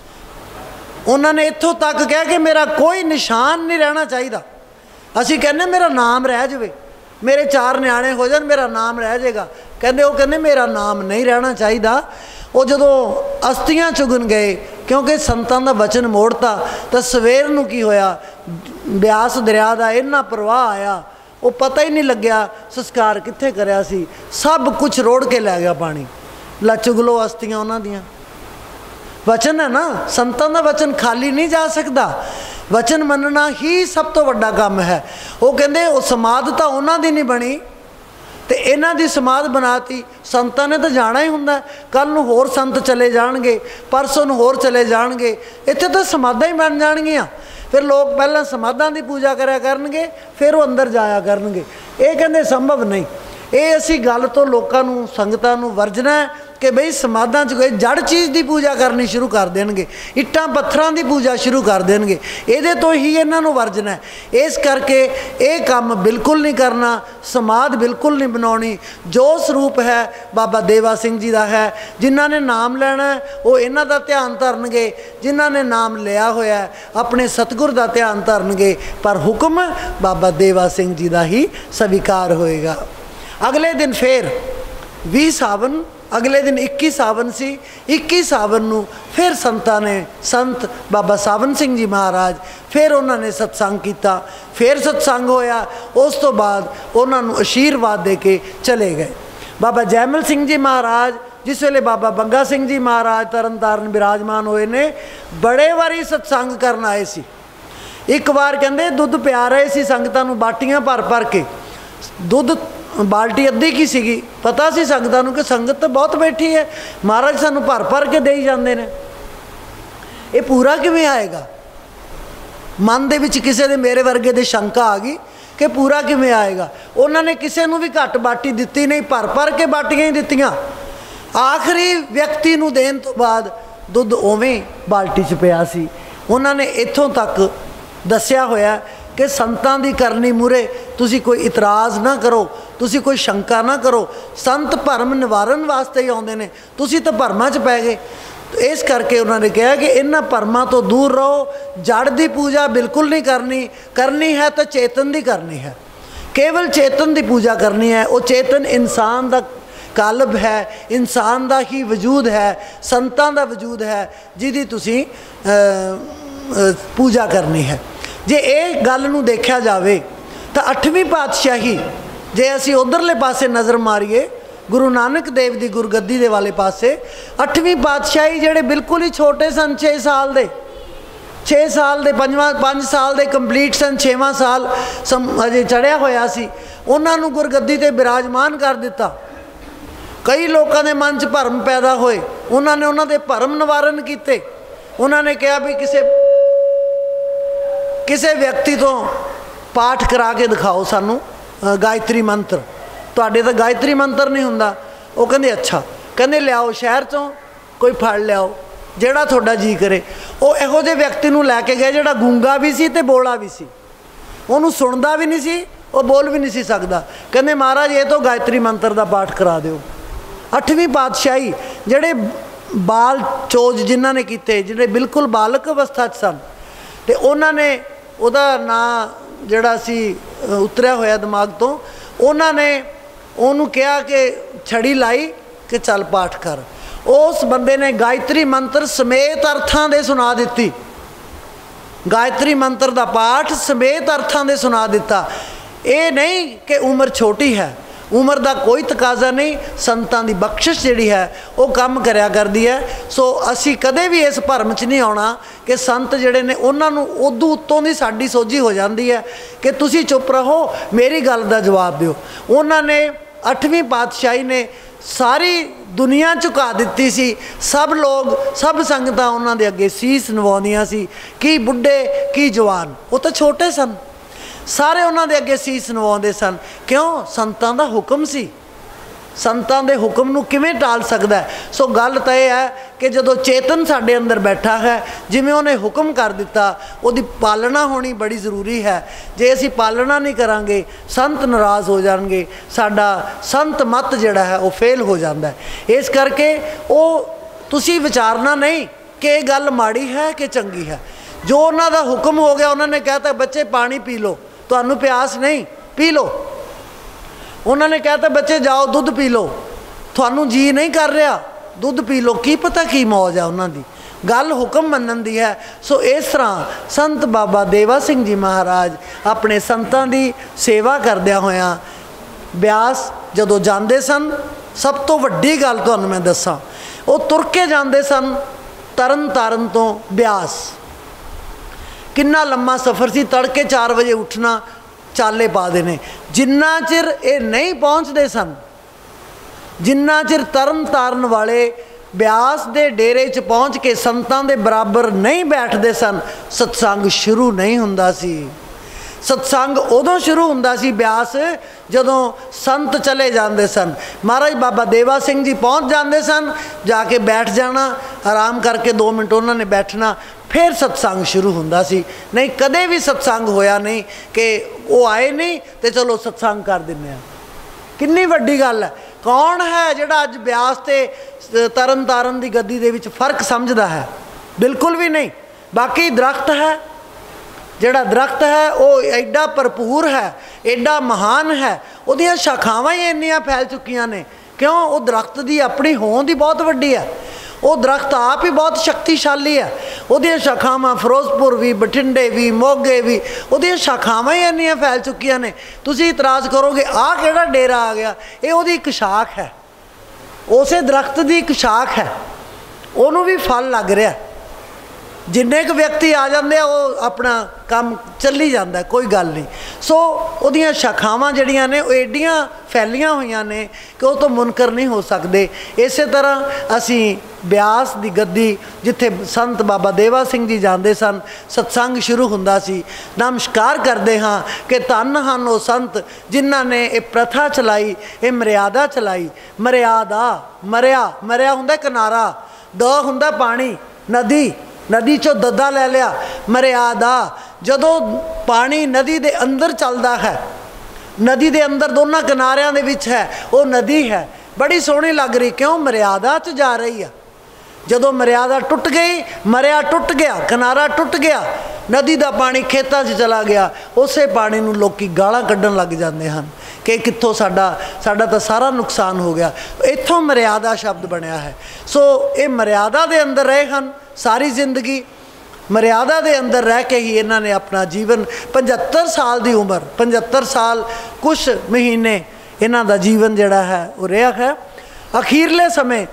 उन्होंने इत्थों तक कह के मेरा कोई निशान नहीं रहना चाहिए। असी कहने मेरा नाम रह जाए, मेरे चार न्याणे हो जाए, मेरा नाम रह जाएगा। कहते वो कहते मेरा नाम नहीं रहना चाहिए। वो जदों अस्थियां चुगन गए, क्योंकि संतां दा वचन मोड़ता, तो सवेर नूं की होया ब्यास दरिया का इन्ना प्रवाह आया, वो पता ही नहीं लग्या संस्कार कित्थे करया सी, सब कुछ रोड़ के लै गया पानी। ला चुगलो अस्थियां उन्हां दियां। वचन है ना, संतां दा वचन खाली नहीं जा सकता, वचन मनना ही सब तो वड्डा काम है। वो कहंदे वो समाध तो उन्हां दी नहीं बनी तो इन्हां दी समाध बनाती। संतां ने तो जाना ही हुंदा, कल नूं होर संत चले जाणगे, परसों नूं होर चले जाणगे, इत्थे तो समाधां ही बन जाणगियां। फिर लोग पहलां समाधां दी पूजा करया करनगे, फिर वो अंदर जाया करनगे। ये कहंदे संभव नहीं। ये असी गल तो लोकां नूं संगतां नूं वर्जना है कि बई समाधां च कोई जड़ चीज़ की पूजा करनी शुरू कर देणगे, इट्टां पत्थरां की पूजा शुरू कर देणगे, इहदे तो ही इन्हां नूं वर्जना है। इस करके ये काम बिल्कुल नहीं करना, समाध बिल्कुल नहीं बनाउणी। जो स्वरूप है बाबा देवा सिंह जी का है, जिन्हां ने नाम लैना वो इन्हां दा ध्यान धरनगे, जिन्हां ने नाम लिया होया अपने सतगुर का ध्यान धरनगे, पर हुक्म बाबा देवा सिंह जी का ही स्वीकार होएगा। अगले दिन फिर भी सावन, अगले दिन इक्की सावन सी, इक्की सावन नूं फिर संतां ने, संत बाबा सावन सिंह जी महाराज फिर उन्होंने सत्संग किया, फिर सत्संग होया। उस तो बाद उन्होंने आशीर्वाद दे के चले गए। बाबा जैमल सिंह जी महाराज जिस वेले बाबा बंगा सिंह जी महाराज तरन ताਰਨ विराजमान होए ने, बड़े वारी सत्संग करन आए सी। एक बार कहंदे दुध पिया रहे सी संगतां नूं बाटियां भर भर के, दुध बाल्टी अद्धी की सीगी, पता सी संगतां नूं कि संगत तो बहुत बैठी है, महाराज सानू भर भर के देई जांदे ने, ये पूरा किवें आएगा। मन दे विच किसी दे मेरे वर्गे दे शंका आ गई कि पूरा किवें आएगा। उन्होंने किसी नूं भी घट बाटी दित्ती नहीं, भर भर के बाटियां ही दित्तियां। आखिरी व्यक्ति नूं देण तो बाद दुध उवें बाल्टी च पिया सी। उन्होंने इत्थों तक दस्सिया होया कि संतां दी करनी मूरे तुसी कोई इतराज़ ना करो, तुसी कोई शंका ना करो, संत भरम निवारण वास्ते ही आउंदे ने, तुसी तो भरमां च पै गए। तो इस करके उन्होंने कहा कि इन्हां भरमां तो दूर रहो, जड़ की पूजा बिल्कुल नहीं करनी, करनी है तो चेतन की करनी है, केवल चेतन की पूजा करनी है। वो चेतन इंसान का कालब है, इंसान का ही वजूद है, संतां का वजूद है, जिहदी तुसी पूजा करनी है। जे ये गल नूं देखा जाए तो अठवीं पातशाही, जे असी उधरले पासे नज़र मारीए गुरु नानक देव की गुरगद्दी दे वाले पासे, अठवीं पातशाही जेड़े बिल्कुल ही छोटे सन, छे साल दे, छे साल दे पंजवां पाँच साल दे कंप्लीट सन, छेवां साल सम अजे चढ़िया होया सी, उन्हां नूं गुरगद्दी ते विराजमान कर दिता। कई लोगों के मन च भरम पैदा होए, उन्होंने उन्होंने भरम निवारण किए। उन्होंने कहा भी किसी किसी व्यक्ति तो पाठ करा के दिखाओ सानू गायत्री मंत्र, तुहाडे तो गायत्री मंत्र नहीं हुंदा। वो कहंदे अच्छा, कहंदे लियाओ शहर चों कोई फड़ लियाओ जिहड़ा तुहाडा जी करे। वो इहो जिहे व्यक्ति नूं लैके गए जिहड़ा गूंगा भी सी ते बोला भी सी, उहनूं सुणदा भी नहीं सी, वो बोल भी नहीं सी सकदा। कहंदे महाराज ये तो गायत्री मंत्र का पाठ करा दिओ। अठवीं पातशाही जिहड़े बाल चोज जिन्हां ने कीते, जिहड़े बिल्कुल बालक अवस्था च सन, ते उन्होंने उहदा नां जिहड़ा सी उतरिया होया दिमाग तो, उन्होंने उन्होंने कहा कि छड़ी लाई कि चल पाठ कर। उस बंदे ने गायत्री मंत्र समेत अर्थां दे सुना दिती, गायत्री मंत्र का पाठ समेत अर्थां दे सुना दिता। ये नहीं कि उम्र छोटी है, उम्र का कोई तकाजा नहीं, संतां दी बख्शिश जिहड़ी है वो काम करया करदी है। सो असी कदे भी इस भरम च नहीं आउणा कि संत जिहड़े ने उन्हां नूं उदों उत्तों दी साडी सोझी हो जाती है कि तुसी चुप रहो, मेरी गल दा जवाब दिओ। उन्होंने अठवीं पातशाही ने सारी दुनिया झुका दिती सी, सब लोग सब संगतां उन्हां दे अगे सीस नवाउंदियां सी, की बुढ़े की जवान, वो तो छोटे सन, सारे उन्होंने अगे सीस नवाउंदे सन। क्यों? संतां दा हुक्म सी, संतां दे हुक्म नूं किवें टाल सकदा है। सो गल तो यह है कि जदों चेतन साडे अंदर बैठा है, जिवें उन्हें हुक्म कर दिता, उहदी पालना होनी बड़ी जरूरी है। जे असीं पालना नहीं करांगे, संत नाराज़ हो जाणगे, साडा संत मत जिहड़ा है वो फेल हो जाता है। इस करके वो तुसीं विचारना नहीं कि ये गल माड़ी है कि चंगी है। जो उन्हां दा हुक्म हो गया, उन्होंने कहता बच्चे पानी पी लो, तुहानूं प्यास नहीं, पी लो। उन्होंने कहता बच्चे जाओ दुध पी लो, थानू जी नहीं कर रहा, दुध पी लो। की पता की मौज है उन्होंने, गल हुक्म मनन दी है। सो इस तरह संत बाबा देवा सिंह जी महाराज अपने संतां दी सेवा करदिया होया ब्यास जदों जाते सन, सब तो वड्डी गल तुहानूं मैं दसां, वो तुर के जाते सन तरन ताਰਨ तो ब्यास। किन्ना लम्मा सफ़र सी, तड़के चार बजे उठना, चाले पा देने। जिन्ना चिर ये नहीं पहुँचते सन, जिन्ना चिर तरन ताਰਨ वाले ब्यास दे डेरे च पहुँच के संतां दे बराबर नहीं बैठते सन, सत्संग शुरू नहीं हुंदा सी। सत्संग उदों शुरू हुंदा सी ब्यास जदों संत चले जाते सन। महाराज बाबा देवा सिंह जी पहुँच जाते सन, जाके बैठ जाना, आराम करके दो मिनट उन्होंने बैठना, फिर सत्संग शुरू हुंदा सी। नहीं कदे भी सत्संग होया नहीं कि वो आए नहीं तो चलो सत्संग कर दिंदे आ। कितनी वड्डी गल है। कौन है जिहड़ा अज ब्यास ते तरन तारन की गद्दी दे विच फर्क समझदा है? बिल्कुल भी नहीं। बाकी दरख्त है, जिहड़ा दरख्त है वो एडा भरपूर है, एडा महान है, उहदियां शाखावां ही इन्नियां फैल चुकियां ने। क्यों? वो दरख्त की अपनी होंद ही बहुत वड्डी है, वो दरख्त आप ही बहुत शक्तिशाली है। उहदियां शाखावां फिरोजपुर भी, बठिंडे भी, मोगे भी, उहदियां शाखावां ही इन्नियां फैल चुकियां ने। तुसीं इतराज़ करोगे आ किहड़ा डेरा आ गया? ये उहदी एक शाख है, उसे दरख्त की एक शाख है, उहनूं भी फल लग रहा है। जिन्ने क व्यक्ति आ जाते हैं वो अपना काम चली जाता है, कोई गल नहीं। सो उहदियां शाखावां जिहड़ियां ने वो एडियां फैलियां हुई ने कि वो तो मुनकर नहीं हो सकते। इस तरह असी ब्यास की गद्दी जिथे संत बाबा देवा सिंह जी जाते सन, सत्संग शुरू हुंदा सी, नमस्कार करते हाँ कि धन हन वो संत जिन्हां ने ये प्रथा चलाई, ये मर्यादा चलाई। मर्यादा मरिया मरिया हुंदा किनारा, द हुंदा पानी, नदी, नदी चो दद्दा ले लिया। मर्यादा जदों पानी नदी दे अंदर चलता है, नदी दे अंदर दोनों किनारियां दे विच है, वो नदी है, बड़ी सोहनी लग रही। क्यों? मर्यादा च जा रही है। जदों मर्यादा टुट गई, मरिया टुट गया, किनारा टुट गया, नदी का पानी खेतों च चला गया, उसे पानी नूं लोकी गालां कड्ढण लग जाते हैं कि कित्थों साडा साडा तो सारा नुकसान हो गया। इत्थों मर्यादा शब्द बनया है। सो ये मर्यादा दे अंदर रहे हैं सारी जिंदगी, मर्यादा दे अंदर रह के ही इन्होंने अपना जीवन पचहत्तर साल की उम्र, पचहत्तर साल कुछ महीने इन्हों का जीवन जिहड़ा है वो रहा है। अखीरले समय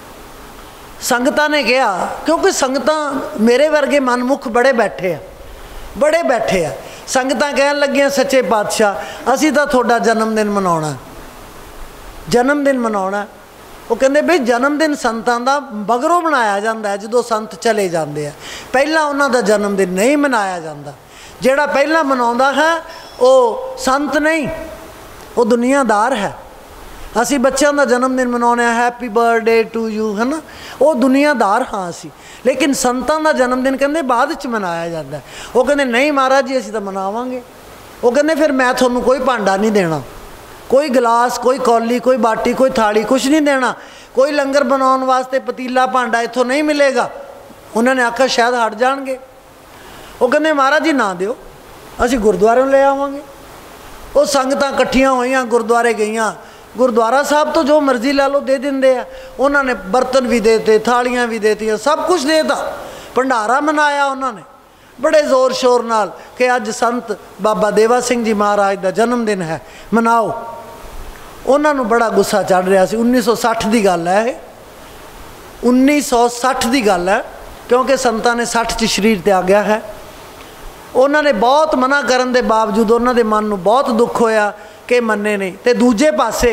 संगतां ने कहा, क्योंकि संगतां मेरे वर्गे मनमुख बड़े बैठे हैं, बड़े बैठे हैं। संगतां कहन लगियां सच्चे पातशाह असीं तां तुहाडा जन्मदिन मनाउणा, जन्मदिन मनाउणा। वो कहते बई जन्मदिन संतां दा मगरों मनाया जाता है, जदों संत चले जाते हैं, पहला उन्हां दा जन्मदिन नहीं मनाया जाता। जिहड़ा पहला मनाउंदा है वो संत नहीं, वो दुनियादार है। असी बच्चों का जन्मदिन मनाने हैप्पी बर्थडे टू यू, है ना, वो दुनियादार हाँ असी। लेकिन संतां का जन्मदिन कहते बाद च मनाया जाता है। वो कहते नहीं महाराज जी असी तो मनावांगे। वो कहते फिर मैं थोनों कोई भांडा नहीं देना, कोई गिलास, कोई कौली, कोई बाटी, कोई थाली, कुछ नहीं देना, कोई लंगर बनाने वास्ते पतीला भांडा इत्थों नहीं मिलेगा। उन्होंने आखा शायद हट जाएंगे। वो कहते महाराज जी ना दिओ, असी गुरुद्वारे ले आवांगे। वो संगतां इकट्ठियां होईयां, गुरुद्वारे गईयां, गुरुद्वारा साहब तो जो मर्जी ला लो दे देंगे आ। उन्होंने बर्तन भी देते, थालियां भी देतियां, सब कुछ देता, भंडारा मनाया उन्होंने बड़े जोर शोर नाल कि अज संत बाबा देवा सिंह जी महाराज का जन्मदिन है, मनाओ। उन्होंने बड़ा गुस्सा चढ़ रहा सी। उन्नीस सौ सठ की गल है, उन्नीस सौ सठ की गल है, क्योंकि संतां ने सठ च शरीर त्यागया है। उन्होंने बहुत मना करन दे बावजूद उन्होंने मन में बहुत दुख होया कि मन्ने नहीं। तो दूजे पासे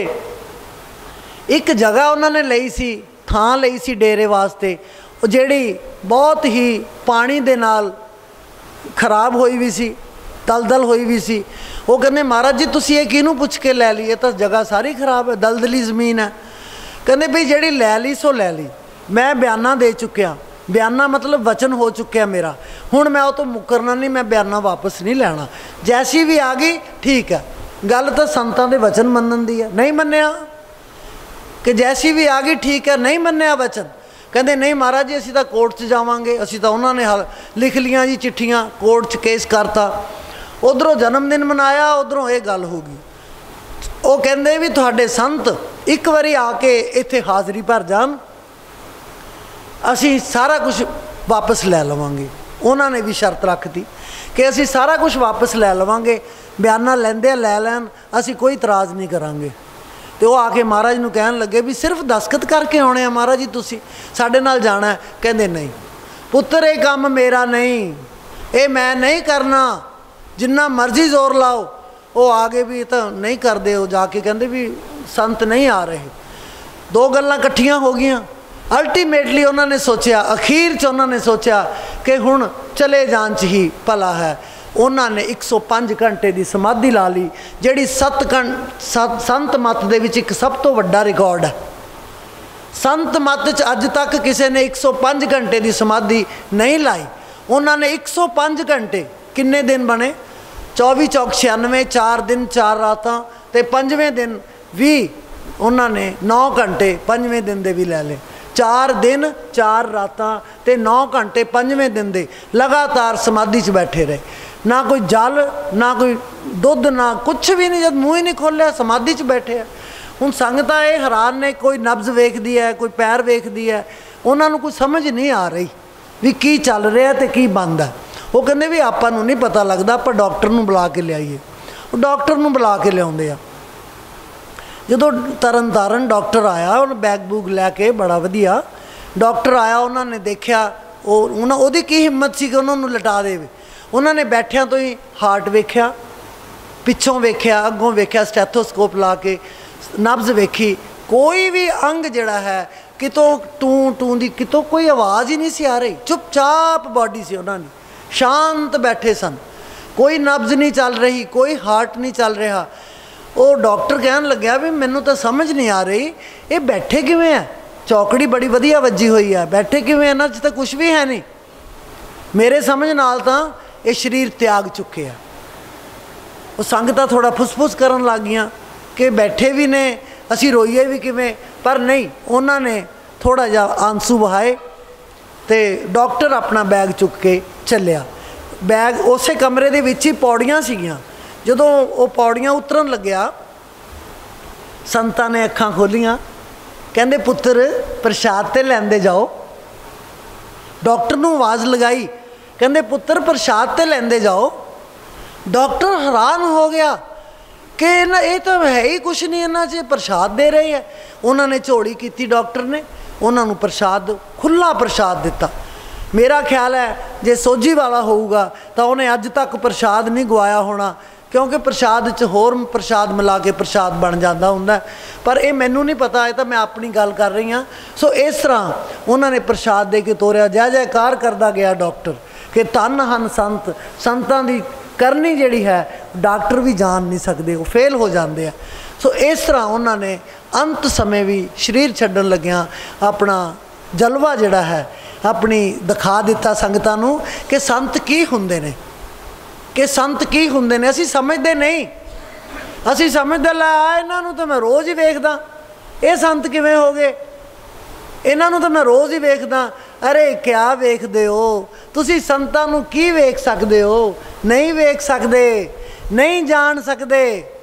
एक जगह उन्होंने लई सी, थां लई सी डेरे वास्ते, जिहड़ी बहुत ही पानी दे नाल खराब होई भी सी, दलदल होई भी सी। वो कहते महाराज जी तुसीं ये किहनूं पुछ के लै ली, तो जगह सारी खराब है, दलदली जमीन है। कहते भी जिहड़ी लै ली सो लै ली, मैं बयाना दे चुकिया, बयाना मतलब वचन हो चुका मेरा, हुण मैं वो तो मुकरना नहीं, मैं बयाना वापस नहीं लैना। जैसी भी आ गई ठीक है, गल तो संतां दे वचन मनन दी है। नहीं मन्निया कि जैसी भी आ गई ठीक है, नहीं मन्निया वचन। कहते नहीं महाराज जी असीं तां कोर्ट च जावांगे, असीं तां उन्होंने हल लिख लिया जी चिट्ठियां, कोर्ट च केस करता, उधरों जन्मदिन मनाया, उधरों ये गल हो गई। वो कहते भी तुहाडे संत एक बारी आके इत्थे हाज़री भर जान, असीं सारा कुछ वापस लै लवांगे। उन्होंने भी शर्त रख दी कि असीं सारा कुछ वापस लै लवांगे, बयाना लैंदे लै लैन, असीं कोई इतराज़ नहीं करांगे। तो वो आके महाराज नूं कहन लगे भी सिर्फ दस्तखत करके आने आ महाराज जी, तुसीं साडे नाल जाना है। कहंदे नहीं पुत्तर ये काम मेरा नहीं, ये मैं नहीं करना, जिन्ना मर्जी जोर लाओ। वो आगे भी तो नहीं करते, हो जाके कहंदे भी संत नहीं आ रहे। दो गल्लां इकट्ठियां हो गईयां। अल्टीमेटली उन्होंने सोचा, अखीर च उन्होंने सोचा कि हुण चले जान च ही भला है। उन्होंने एक सौ पाँच घंटे की समाधि ला ली, जिहड़ी सत घं सत संत मत दे विच एक सब तो वड्डा रिकॉर्ड है। संत मत च अज तक किसी ने एक सौ पाँच घंटे की समाधि नहीं लाई। उन्होंने एक सौ पाँच घंटे किन्ने दिन बने, चौबी चौक छियानवे, चार दिन चार रातां ते पंजवें दिन भी उन्होंने नौ घंटे पंजवें दिन दे भी लै ले। चार दिन चार रातां ते नौ घंटे पंजवें दिन दे लगातार समाधि च बैठे रहे। ना कोई जल ना कोई दुध ना कुछ भी नहीं, जब मूँह ही नहीं खोलिया समाधि च बैठे। हुण संगतां ये हैरान ने, कोई नब्ज़ वेखदी है, कोई पैर वेखदी है, उन्होंने कोई समझ नहीं आ रही भी की चल रहा तो की बंद है। वो कहते भी आपां नूं नहीं पता लगता, आपां डॉक्टर नूं बुला के लियाईए। डॉक्टर नूं बुला के लियाउंदे आ। जदों तरन तारण डॉक्टर आया, उन्हें बैग बूग लैके बड़ा वधिया डॉक्टर आया, उन्होंने देखा उन्होंने की हिम्मत सी कि उन्होंने लटा दे। उन्होंने बैठिया तो ही हार्ट वेख्या, पिछों वेख्या, अगों वेख्या, स्टैथोस्कोप ला के नब्ज़ वेखी, कोई भी अंग जिहड़ा है कितों टू टू दी कितों कोई आवाज़ ही नहीं सी आ रही। चुपचाप बॉडी से उन्होंने शांत बैठे सन, कोई नब्ज़ नहीं चल रही, कोई हार्ट नहीं चल रहा। वो डॉक्टर कहन लग्या भी मैनू तो समझ नहीं आ रही ये बैठे किवें है, चौकड़ी बड़ी वधिया वजी हुई है, बैठे किवें, इन्हां च तो कुछ भी है नहीं। मेरे समझ नाल तां ये शरीर त्याग चुके हैं। वो संगतां थोड़ा फुसफुस करन लग गईयां कि बैठे भी ने, असी रोईए भी किवें, पर नहीं, उन्होंने थोड़ा जा आंसू बहाए तो डॉक्टर अपना बैग चुक के चलिया। बैग उस कमरे दे विच ही पौड़ियां सीगियां। जदों वो पौड़ियां उतरन लग्या, संतां ने अखां खोलियां, कहंदे पुत्र प्रशाद ते लैंदे जाओ। डॉक्टर नूं आवाज़ लगाई, कहंदे पुत्र प्रशाद ते लैंदे जाओ। डॉक्टर हैरान हो गया कि ये तो है ही कुछ नहीं, इन्हां च प्रशाद दे रहे हैं। उन्होंने झोली की, डॉक्टर ने उन्होंने प्रशाद खुला प्रशाद दिता। मेरा ख्याल है जे सोझी वाला होऊगा तो उन्हें अज तक प्रशाद नहीं गवाया होना, क्योंकि प्रशाद च होर प्रशाद मिला के प्रशाद बन जाता हुंदा। पर ये मैनू नहीं पता, है तो मैं अपनी गल कर रही हाँ। सो इस तरह उन्होंने प्रशाद दे के तोरिया। जय जयकार करता गया डॉक्टर कि धन हन संत, संतां दी करनी जिहड़ी है डॉक्टर भी जान नहीं सकते, वो फेल हो जाते हैं। सो इस तरह उन्होंने अंत समय भी शरीर छड्डन लग्या अपना जलवा जिहड़ा है अपनी दिखा दिता संगतां नूं कि संत की हुंदे ने, कि संत की हुंदे ने। असी समझते नहीं, असी समझते ला इन्हां नूं तो मैं रोज़ ही वेखदा, ये संत किवें हो गए, इन्हां नूं तो मैं रोज़ ही वेखदा। अरे क्या वेखदे हो तुसी, संतां नूं की वेख सकदे हो? नहीं वेख सकते, नहीं जान सकते।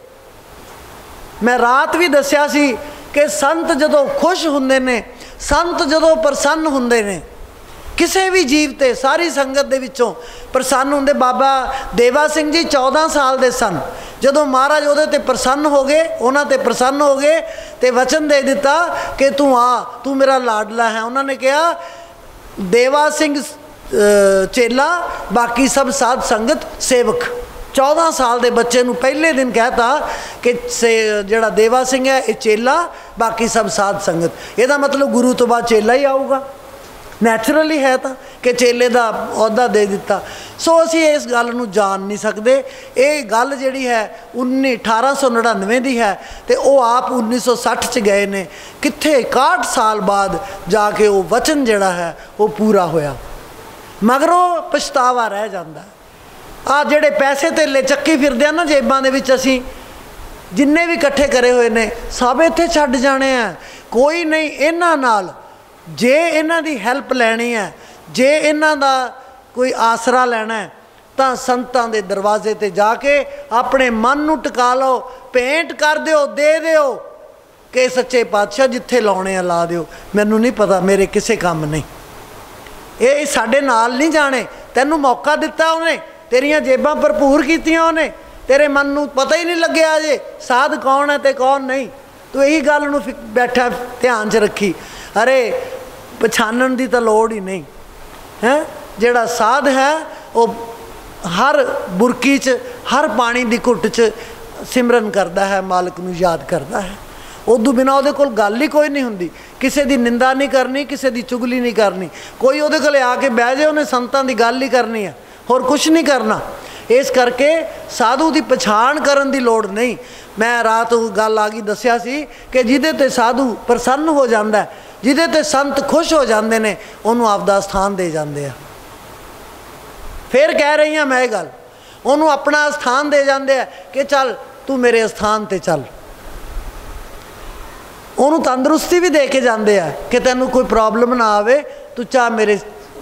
मैं रात भी दस्या सी कि संत जदों खुश हुंदे ने, संत जदों प्रसन्न हुंदे ने, किसी भी जीव ते सारी संगत दे विचों प्रसन्न हुंदे। बाबा देवा सिंह जी चौदह साल दे सन, जदों महाराज उहदे ते प्रसन्न हो गए, उन्हां ते प्रसन्न हो गए ते वचन दे दिता कि तू आ, तू मेरा लाडला है। उन्होंने कहा देवा सिंह चेला, बाकी सब साध संगत सेवक। चौदह साल के बच्चे नूं पहले दिन कहता कि से जिहड़ा देवा सिंह है ये चेला, बाकी सब साध संगत। यदा मतलब गुरु तो बाद चेला ही आऊगा, नैचुरली है तो कि चेले का अहुदा दे दिता। सो असी इस गल नूं जान नहीं सकते। ये गल जिहड़ी है उन्नी अठारह सौ नड़िनवे की है, तो वो आप उन्नीस सौ सठ च गए ने, कित्थे इकाहठ साल बाद जाके वो वचन जिहड़ा है वो पूरा होया। मगरों पछतावा रह जाता है। आ जिहड़े पैसे तेले चक्की फिरदे ना जेबां दे विच, असीं जिन्ने भी इकट्ठे करे हुए ने सब इत्थे छड्ड जाने हैं। कोई नहीं इन्हां नाल, जे इन्हां दी हैल्प लैनी है, जे इन्हां दा कोई आसरा लेना है, तो संतां दे दरवाजे ते जाके अपने मन नूं टिका लो, भेंट कर दिओ, दे दिओ कि सच्चे पातशाह जिथे लाने ला दिओ, मैनूं नहीं पता, मेरे किसे काम नहीं, ये साडे नाल नहीं जाने। तैनूं मौका दिता उन्हें, तेरियां जेबां भरपूर कीतियां उन्हें, तेरे मन नूं पता ही नहीं लग्या अजे साध कौन है तो कौन नहीं। तो यही गल नूं बैठा ध्यान च रखी। अरे पछाणन की तो लोड़ ही नहीं है। जिहड़ा साध है वो हर बुरकी च, हर पानी की घुट च सिमरन करता है, मालिक नूं याद करता है। उदू बिना उहदे कोल गल ही कोई नहीं हुंदी, किसी की निंदा नहीं करनी, किसी की चुगली नहीं करनी। कोई उहदे कोले आके बह जाए, उन्हें संतां की गल ही करनी है, होर कुछ नहीं करना। इस करके साधु की पछाण करन दी लोड़ नहीं। मैं रात गल आ गई दसिया सी कि जिहदे ते साधु प्रसन्न हो जाता है, जिहदे ते संत खुश हो जाते हैं, उन्होंने आपदा स्थान दे जाते हैं। फिर कह रही हाँ मैं ये गल, उन्होंने अपना स्थान दे जाते हैं कि चल तू मेरे स्थान ते चल। उन्होंने तंदुरुस्ती भी दे के जाते हैं कि तेनों कोई प्रॉब्लम ना आवे, तू चाह मेरे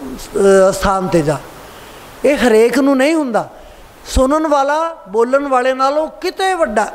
स्थान ते जा। ये हरेक नूं नहीं हुंदा। सुनन वाला बोलन वाले नालों किते वड्डा,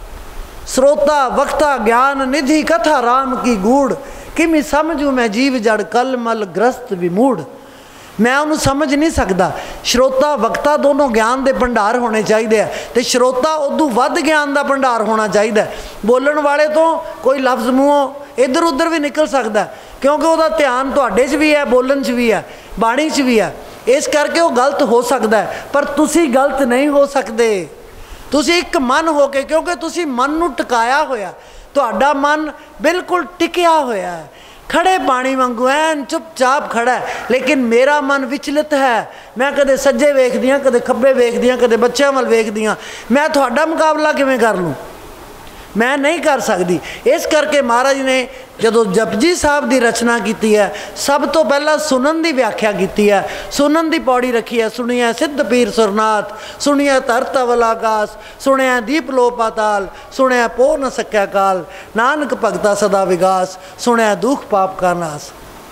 स्रोता वक्ता ज्ञान निधि कथा राम की गूढ़, किमी समझू मैं जीव जड़ कल मल ग्रस्त विमूढ़। मैं उन्होंने समझ नहीं सकता। श्रोता वक्ता दोनों ज्ञान के भंडार होने चाहिए, तो श्रोता उदू वध ज्ञान का भंडार होना चाहिए। बोलन वाले तो कोई लफ्ज़ मूँहों इधर उधर भी निकल सकता है, क्योंकि वह ध्यान तुहाडे च भी है, बोलन च भी है, बाणी च भी है। इस करके वो गलत हो सकता है, पर तुसी गलत नहीं हो सकते। तुसी एक मन हो के, क्योंकि तुसी मन नूं टिकाया होया, तुहाडा मन बिल्कुल टिकिया होया है, खड़े पानी वांगू ऐन चुपचाप खड़ा है। लेकिन मेरा मन विचलित है। मैं कदे सज्जे वेखदी हाँ, कदे खब्बे वेखदी हाँ, कदे बच्चों वाल वेखदी हाँ। मैं तुहाडा मुकाबला किवें कर लूँ? मैं नहीं कर सकती। इस करके महाराज ने जदों जपजी साहब की रचना की है, सब तो पहला सुनन की व्याख्या की है। सुनन की पौड़ी रखी है, सुनिया सिद्ध पीर सुरनाथ, सुनिया धरत अवल आकाश, सुनिया दीप लो पाताल, सुनिया पो न सक्या काल, नानक भगता सदा विगास, सुनिया दुख पाप का नाश।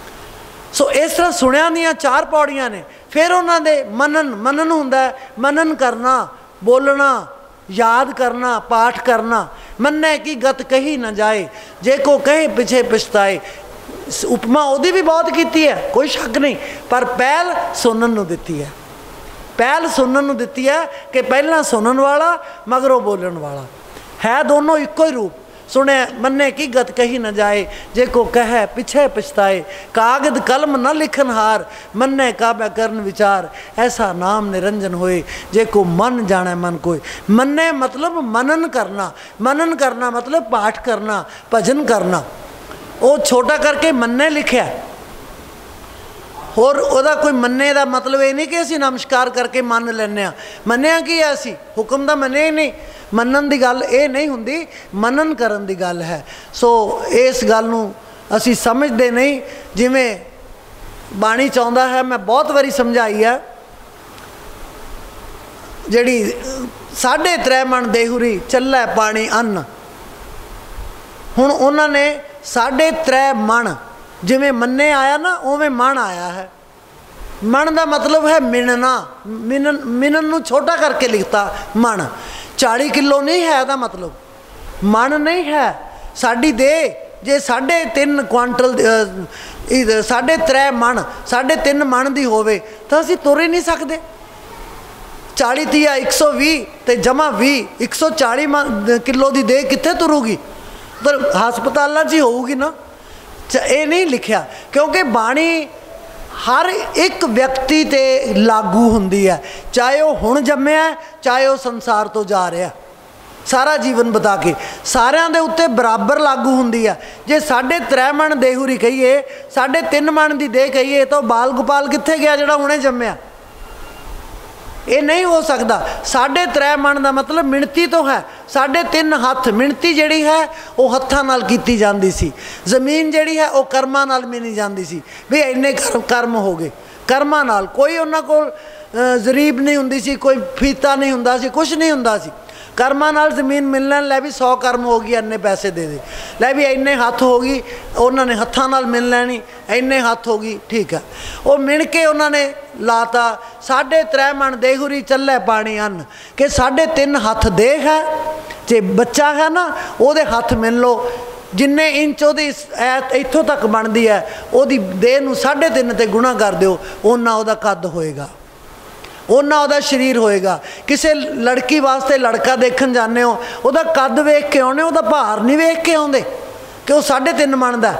सो इस तरह सुनिया दियाँ चार पौड़ियाँ ने। फिर उन्होंने मनन, मनन हुंदा है, मनन करना, बोलना, याद करना, पाठ करना। मन्ने की गत कही न जाए, जे को कहे पिछे पछताए। उपमा उहदी भी बहुत की है, कोई शक नहीं, पर पहल सुनन नूं दिती है। पहल सुनन नूं दिती है कि पहला सुनन वाला मगरों बोलन वाला है, दोनों इको ही रूप। सुने मन्ने की गत कही न जाए, जे को कहे पिछे पछताए। कागद कलम न लिखन हार, मन्ने काबे करन विचार। ऐसा नाम निरंजन होए, जे को मन जाने मन कोई। मन्ने मतलब मनन करना, मनन करना मतलब पाठ करना, भजन करना। वो छोटा करके मन्ने लिखा, होर ओदा कोई मन्ने का मतलब ये नहीं कि असीं नमस्कार करके मन लैने। मन्निया की है, असीं हुक्म दा मन्निया ही नहीं। मनन की गल ये नहीं हुंदी, मनन करन की गल है। सो इस गल नूं असीं समझदे नहीं। जिवें बाणी चाहुंदा है, मैं बहुत बारी समझाई है, जिहड़ी साढ़े त्रै मन देहुरी चलै पानी अन्न। हुण उन्हां ने साढ़े त्रै मन, जिवें मन्ने आया ना उवें मन आया है। मन का मतलब है मिनना, मिनन मिनन नूं छोटा करके लिखता मन। चाली किलो नहीं है ਇਹਦਾ मतलब, मन नहीं है। साड़ी दे जे साढ़े तीन क्वांटल साढ़े त्रै मन, साढ़े तीन मन की होवे तो असीं तुर ही नहीं सकते। चाली तीया एक सौ भी तो जमा भी एक सौ चाली मन किलो की दे कित्थे तुरूगी? पर हस्पतालों च ही होगी ना। ये नहीं लिखा, क्योंकि बाणी हर एक व्यक्ति ते लागू हुंदी है, चाहे वह हुण जम्मिया, चाहे वह संसार तो जा रहा, सारा जीवन बता के सारिਆਂ ਦੇ उत्ते बराबर लागू हुंदी है। जे साढ़े त्रै मन देहुरी कहिए, साढ़े तीन मन की दे कहिए, तो बाल गोपाल कित्थे गया जिहड़ा हुणे जम्मिया? ये नहीं हो सकता। साढ़े त्रै मन का मतलब मिणती तो है, साढ़े तीन हथ मिणती जिहड़ी है वो हत्थां नाल कीती जांदी सी। जमीन जिहड़ी है वो कर्मां नाल मिनी जांदी सी, भी इन्ने कर्म हो गए कर्मां नाल। कोई उन्हां कोल जरीब नहीं हुंदी सी, कोई फीता नहीं हुंदा सी, कुछ नहीं हुंदा सी। कर्मां नाल जमीन मिलने, लै भी सौ कर्म हो गई, इन्ने पैसे दे दे, लै भी इन्ने हथ हो गई, उन्होंने हत्थां नाल मिल लैनी, इन्ने हथ हो गई, ठीक है। वो मिण के उन्होंने लाता साढ़े त्रै मन देहुरी चलै पानी अन्न, कि साढ़े तीन हथ देह है, जे बच्चा है ना ਉਹਦੇ हथ मिल लो, जिन्ने इंच ਉਹਦੀ इत्थों तक बनती है, ਉਹਦੀ देह नूं साढ़े तीन ते गुणा कर दिओ, उन्ना ਉਹਦਾ कद होएगा, उन्ना ਉਹਦਾ शरीर होएगा। किसी लड़की वास्ते लड़का देखन जाने हो, ਉਹਦਾ कद वेख के आने, ਉਹਦਾ भार नहीं वेख के आउंदे कि वह साढ़े तीन मन दा।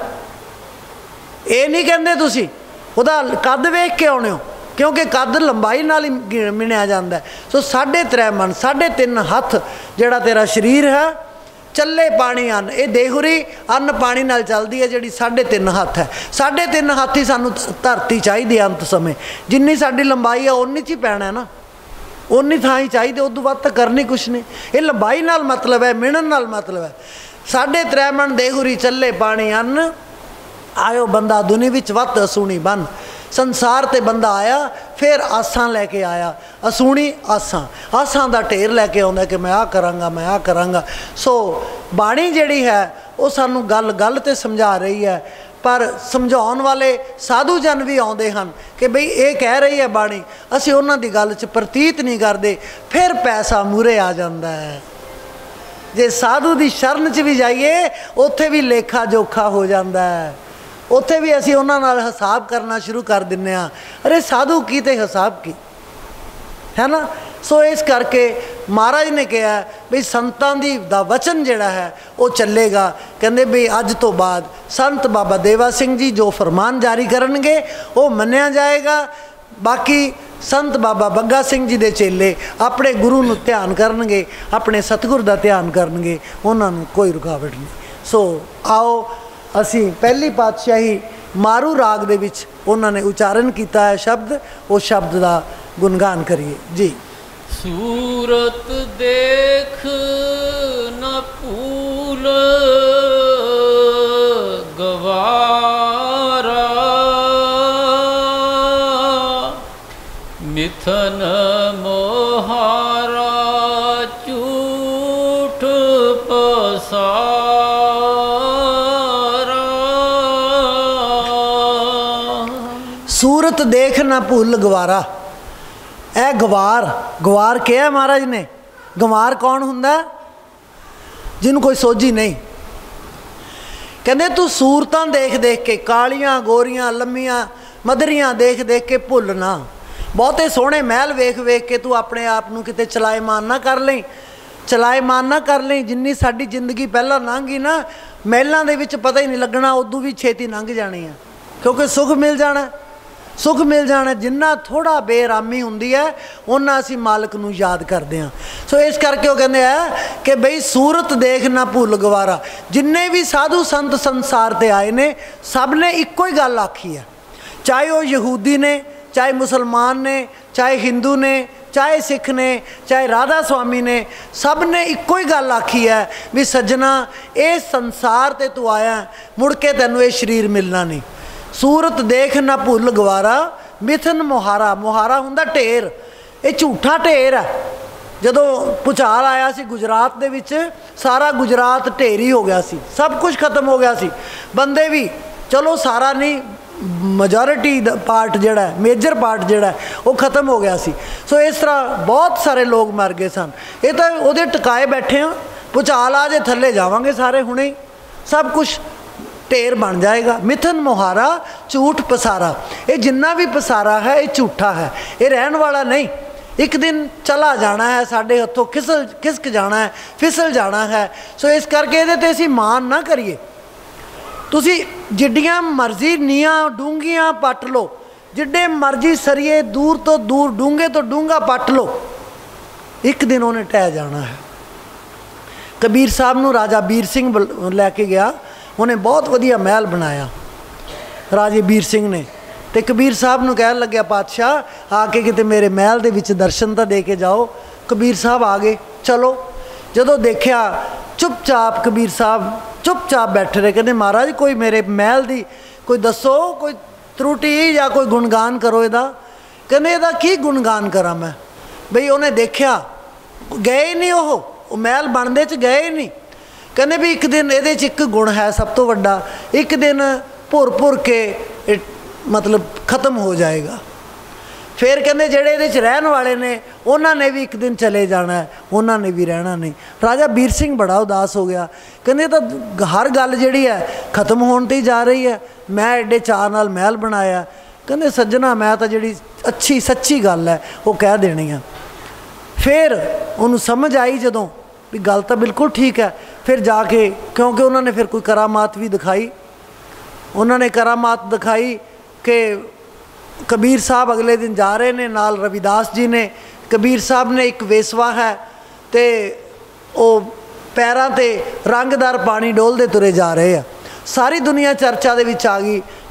ये नहीं कहते तुसीं ਉਹਦਾ कद वेख के आने हो, क्योंकि कद लंबाई नाल ही मिणिया जाता है। सो साढ़े त्रै मन, साढ़े तीन हथ जिहड़ा तेरा शरीर है, चले पानी अन्न, ये देहुरी अन्न पानी नाल चलती है, जिहड़ी साढ़े तीन हथ है। साढ़े तीन हथ ही सानू धरती चाहिए अंत समय, जिन्नी साडी लंबाई है उन्नी च ही पैना है ना। उन्नी थां ही चाहिए, उदू वध तो करनी कुछ नहीं। ये लंबाई नाल मतलब है, मिणन नाल मतलब है। साढ़े त्रै मन देहुरी चले पानी अन्न, आयो बंदा दुनी विच वत असूणी बन। संसार ते बंदा आया, फिर आसां लैके आया, असूणी आसां, आसां दा ढेर लैके आउंदा कि मैं आ करांगा, मैं आ करांगा। सो बाणी जिहड़ी है वो सानू गल गल ते समझा रही है, पर समझाउण वाले साधु जन भी आउंदे हन कि बई ये कह रही है बाणी, असीं उन्हां दी गल च प्रतीत नहीं करते, फिर पैसा मूहरे आ जांदा है। जे साधु दी शरण च भी जाइए उत्थे भी लेखा जोखा हो जाता है, उत्थे भी असीं उन्हां नाल हिसाब करना शुरू कर दिंदे आ, अरे साधु की ते हिसाब की, है ना। सो इस करके महाराज ने कहा भी संतां दी दा वचन जिहड़ा है वो चलेगा। कहंदे भी अज तो बाद संत बाबा देवा सिंह जी जो फरमान जारी करनगे वो मन्निया जाएगा। बाकी संत बाबा बग्गा सिंह जी दे चेले अपने गुरु नूं ध्यान करनगे, अपने सतगुर दा ध्यान करनगे, उन्हां नूं कोई रुकावट नहीं। सो आओ असीं पहली पातशाही मारू राग दे विच उन्होंने उच्चारण किया है शब्द, उस शब्द का गुणगान करिए जी।
सूरत देख न भूल गवारा, मिथन मोहारा झूठ पसारा।
सूरत देख ना भूल गवारा, ए गवार, गवार क्या है महाराज ने, गवार कौन हुंदा, जिन्हों कोई सोझी नहीं। कहते तू सूरतां देख देख के, कालियां गोरियां लम्मियां मदरियां देख देख के भुलना, बहुते सोहने महल वेख वेख के तू अपने आप नूं किते चलाएमान ना कर लें, चलाएमान ना कर लें। जिन्नी साडी जिंदगी पहला लंघ गई ना, महलों दे विच पता ही नहीं लगना, उदों भी छेती लंघ जानी है, क्योंकि सुख मिल जाना, सुख मिल जाना। जिन्ना थोड़ा बेरामी हुंदी है उन्ना असीं मालक नूं याद करते हैं। सो इस करके वो कहते हैं कि बई सूरत देख ना भूल गवारा। जिन्ने भी साधु संत संसार ते आए ने सब ने इक्को ही गल आखी है, चाहे वो यहूदी ने, चाहे मुसलमान ने, चाहे हिंदू ने, चाहे सिख ने, चाहे राधा स्वामी ने, सब ने इक्को ही गल आखी है भी सज्जना ये संसार ते तू आया, मुड़ के तैनूं ये शरीर मिलना नहीं। सूरत देख ना भुल गवारा, मिथन मुहारा, मुहारा हुंदा ढेर, ये झूठा ढेर है। जदों भुचाल आया सी गुजरात दे विच, सारा गुजरात ढेरी हो गया सी, सब कुछ खत्म हो गया सी, बंदे भी चलो सारा नहीं, मेजोरिटी पार्ट जिहड़ा है, मेजर पार्ट जिहड़ा है वो खत्म हो गया सी। सो इस तरह बहुत सारे लोग मर गए सन। ये तो उहदे टकाए बैठे हैं, भुचाल आ जे थल्ले जावांगे सारे हुणे ही, सब कुछ ढेर बन जाएगा। मिथन मुहारा झूठ पसारा, ये जिन्ना भी पसारा है ये झूठा है, ये रहन वाला नहीं, एक दिन चला जाना है, साढ़े हथों खिसल खिसक जाना है, फिसल जाना है। सो इस करके ये ते असीं मान ना करिए। तुसी जिड्डियां मर्जी नीआं डूंगियां पट लो, जिड्डे मर्जी सरिए दूर तो दूर डूंगे तो डूंगा पट लो, एक दिन उन्हें टह जाना है। कबीर साहब नूं राजा बीर सिंह लैके गया, उन्हें बहुत वधिया महल बनाया राजे बीर सिंह ने, तो कबीर साहब नूं कहन लग्या पातशाह आके किते मेरे महल दे विच दर्शन तो दे के जाओ। कबीर साहब आ गए, चलो। जदों देखा चुपचाप कबीर साहब चुपचाप बैठे रहे, कहते महाराज कोई मेरे महल दी कोई दसो, कोई त्रुटि या कोई गुणगान करो इहदा। कहते इहदा की गुणगान करा मैं, बई उन्हें देखा गए ही नहीं, वो महल बनदे च गए ही नहीं। कहने भी एक दिन ये एक गुण है सब तो वड्डा, एक दिन भुर भुर के मतलब ख़त्म हो जाएगा। फिर कहते जेड़े ये रहन वाले ने उन्होंने भी एक दिन चले जाना है, उन्होंने भी रहना नहीं। राजा बीर सिंह बड़ा उदास हो गया, कहते तो हर गल जिहड़ी है ख़त्म होने ते ही जा रही है, मैं एडे चाअ नाल महल बनाया। कहते सज्जना मैं तो जिहड़ी अच्छी सच्ची गल है वो कह देनी है। फिर उन्होंने समझ आई जदों भी गल तो बिल्कुल ठीक है, फिर जाके क्योंकि उन्होंने फिर कोई करामात भी दिखाई, उन्होंने करामात दिखाई कि कबीर साहब अगले दिन जा रहे ने नाल रविदास जी ने, कबीर साहब ने एक वेसवा है तो वो पैरों ते रंगदार पानी डोलते तुरे जा रहे हैं। सारी दुनिया चर्चा दे विच आ गई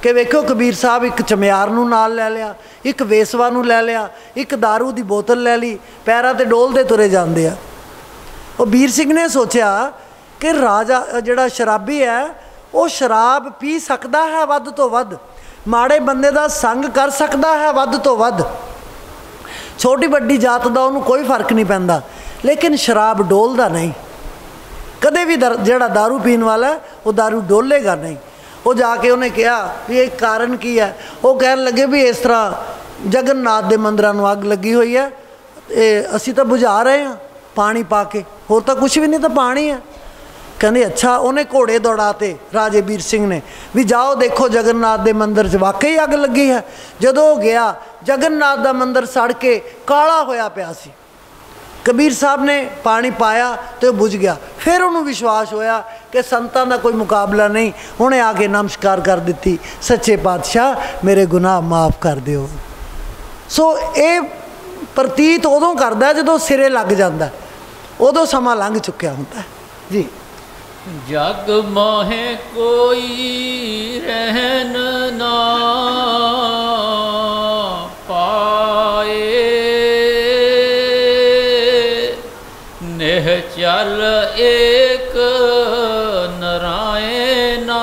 कि वेखो कबीर साहब एक चमियार नूं नाल लै लिया, एक वेसवा नूं लै लिया, एक दारू की बोतल लै ली, पैरां ते डोलदे तुरे जांदे आ। वो बीर सिंह ने सोचा कि राजा जिहड़ा शराबी है वो शराब पी सकता है वध तो वध, माड़े बंदे दा संग कर सकता है वध तो वध, छोटी वड्डी जात दा उहनूं कोई फर्क नहीं पैंदा, लेकिन शराब डोलदा नहीं। कदे भी दर जिहड़ा दारू पीण वाला है वो दारू डोलेगा नहीं। वो जाके उन्हें कहा भी एक कारण की है, वो कहन लगे भी इस तरह जगन्नाथ के मंदिरां नूं अग लगी हुई है, असी तो बुझा रहे हैं पानी पा के, होर तो कुछ भी नहीं, तो पानी है। कहते अच्छा, उन्हें घोड़े दौड़ाते राजे बीर सिंह ने भी जाओ देखो जगन्नाथ के मंदिर च वाकई अग लगी है। जदों गया जगन्नाथ का मंदिर सड़ के काला होया पिया सी। कबीर साहब ने पानी पाया तो बुझ गया। फिर उन्होंने विश्वास होया कि संतां का कोई मुकाबला नहीं। उन्हें आके नमस्कार कर दी, सच्चे पातशाह मेरे गुनाह माफ़ कर दिओ। सो ये प्रतीत उदों करता है जदों सिरे लग जाता है, उदों समा लंघ चुकिया होता है जी।
जग मोहे कोई रहन ना पाए, नेह चल एक नारायणा।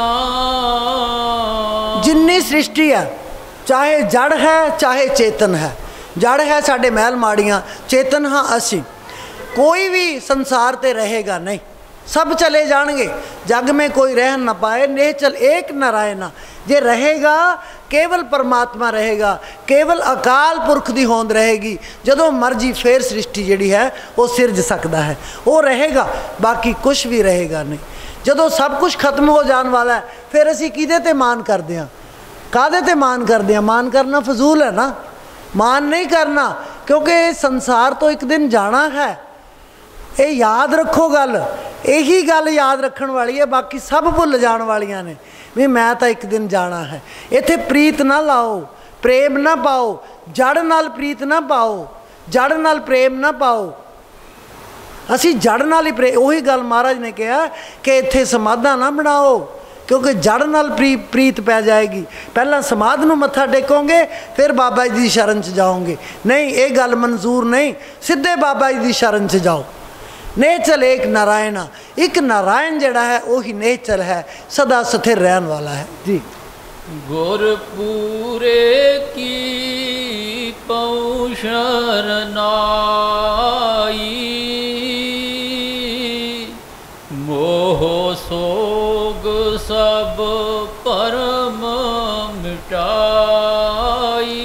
जिन्नी सृष्टि है, चाहे जड़ है चाहे चेतन है, जड़ है साढ़े महल माड़ियाँ, चेतन हाँ असी, कोई भी संसार ते रहेगा नहीं, सब चले जाएंगे। जग में कोई रह न पाए, नेह चल एक नारायणा। जे रहेगा केवल परमात्मा रहेगा, केवल अकाल पुरख की होंद रहेगी। जदों मर्जी फिर सृष्टि जिहड़ी है वो सिरज सकता है, वो रहेगा, बाकी कुछ भी रहेगा नहीं। जदों सब कुछ खत्म हो जाने वाला है, फिर असी किहदे ते मान करते हैं, काहदे ते मान करते हैं? मान करना फजूल है ना, मान नहीं करना, क्योंकि संसार तो एक दिन जाना है। ये याद रखो गल, यही गल याद रखने वाली है, बाकी सब भुल जाने वालियां ने भी मैं तो एक दिन जाना है। इत्थे प्रीत ना लाओ, प्रेम ना पाओ, जड़ नाल प्रीत ना पाओ, जड़ नाल प्रेम ना पाओ। असी जड़ नाल ही प्रे उही गल महाराज ने कहा कि इत्थे समाधां ना बनाओ, क्योंकि जड़ नाल प्री प्रीत पै जाएगी। पहला समाध नूं मत्था टेकोगे, फिर बाबा जी की शरण च जाओगे। नहीं, ये गल मंजूर नहीं, सीधे बाबा जी की शरण च जाओ। नेचल एक नारायणा, एक नारायण जड़ा है वही नेचल है, सदा स्थिर रहने वाला है जी।
गुरपुरे की पौशरनाई, मोह सोग सब परम मिटाई।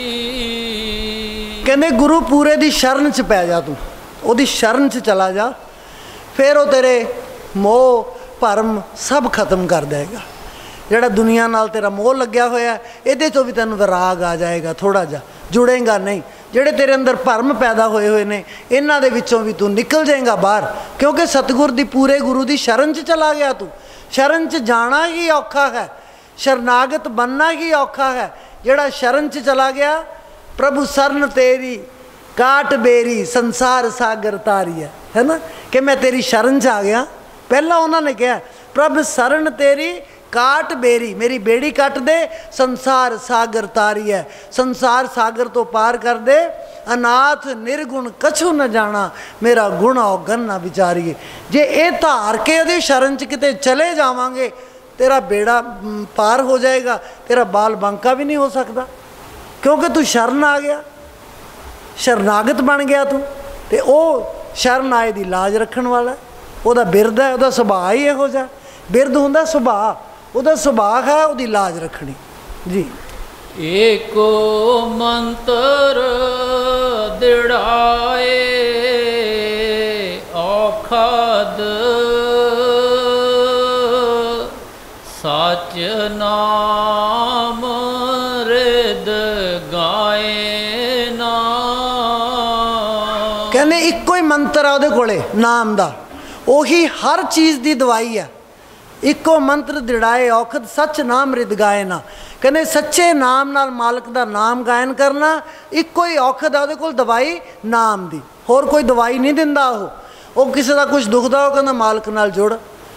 कहने गुरुपुरे की शरण च पै जा, तू ਉਹਦੀ शरण च चला जा, फिर वो तेरे मोह भरम सब खत्म कर देगा। ਜਿਹੜਾ दुनिया नाल तेरा मोह लग्या होया ये तो भी तेन विराग आ जाएगा, थोड़ा जा जुड़ेगा नहीं। ਜਿਹੜੇ तेरे अंदर भरम पैदा होए हुए ने इन्हां दे विचों भी तू निकल जाएगा बाहर, क्योंकि सतगुर दी पूरे गुरु दी शरण च चला गया। तू शरण च जाना ही औखा है, शरनागत बनना ही औखा है। ਜਿਹੜਾ शरण च चला गया, प्रभु शरण तेरी काट बेरी संसार सागर तारी है, है ना, कि मैं तेरी शरण च आ गया। पहला उन्होंने कहा प्रभ शरण तेरी काट बेरी, मेरी बेड़ी कट दे, संसार सागर तारी है, संसार सागर तो पार कर दे। अनाथ निर्गुण कछु न जाना, मेरा गुण औगन न विचारिए। जे ये धार के ਉਹਦੀ शरण च किते चले जावांगे, तेरा बेड़ा पार हो जाएगा, तेरा बाल बांका भी नहीं हो सकता, क्योंकि तू शरण आ गया, शरनागत बन गया तू। तो वह शरण आए की लाज रखने वाला, वह बिरद है, वह सुभाव ही इहो जिहा। बिरद हुंदा सुभाव, वह सुभाव है वही लाज रखनी जी।
एको मंत्र दिड़ाए औखद, सच नाम रिद गाए ना।
कहने इको ही मंत्र है वो नाम का, उही हर चीज़ की दवाई है। इको मंत्र दिड़ाए औखद, सच नाम रिद गाए ना। कहने सच्चे नाम नाल मालक का नाम गायन करना इको ही औखद है, वो दवाई नाम की, होर कोई दवाई नहीं दिंदा। वो वो किसी का कुछ दुखदा, वो कहना मालक नाल जुड़,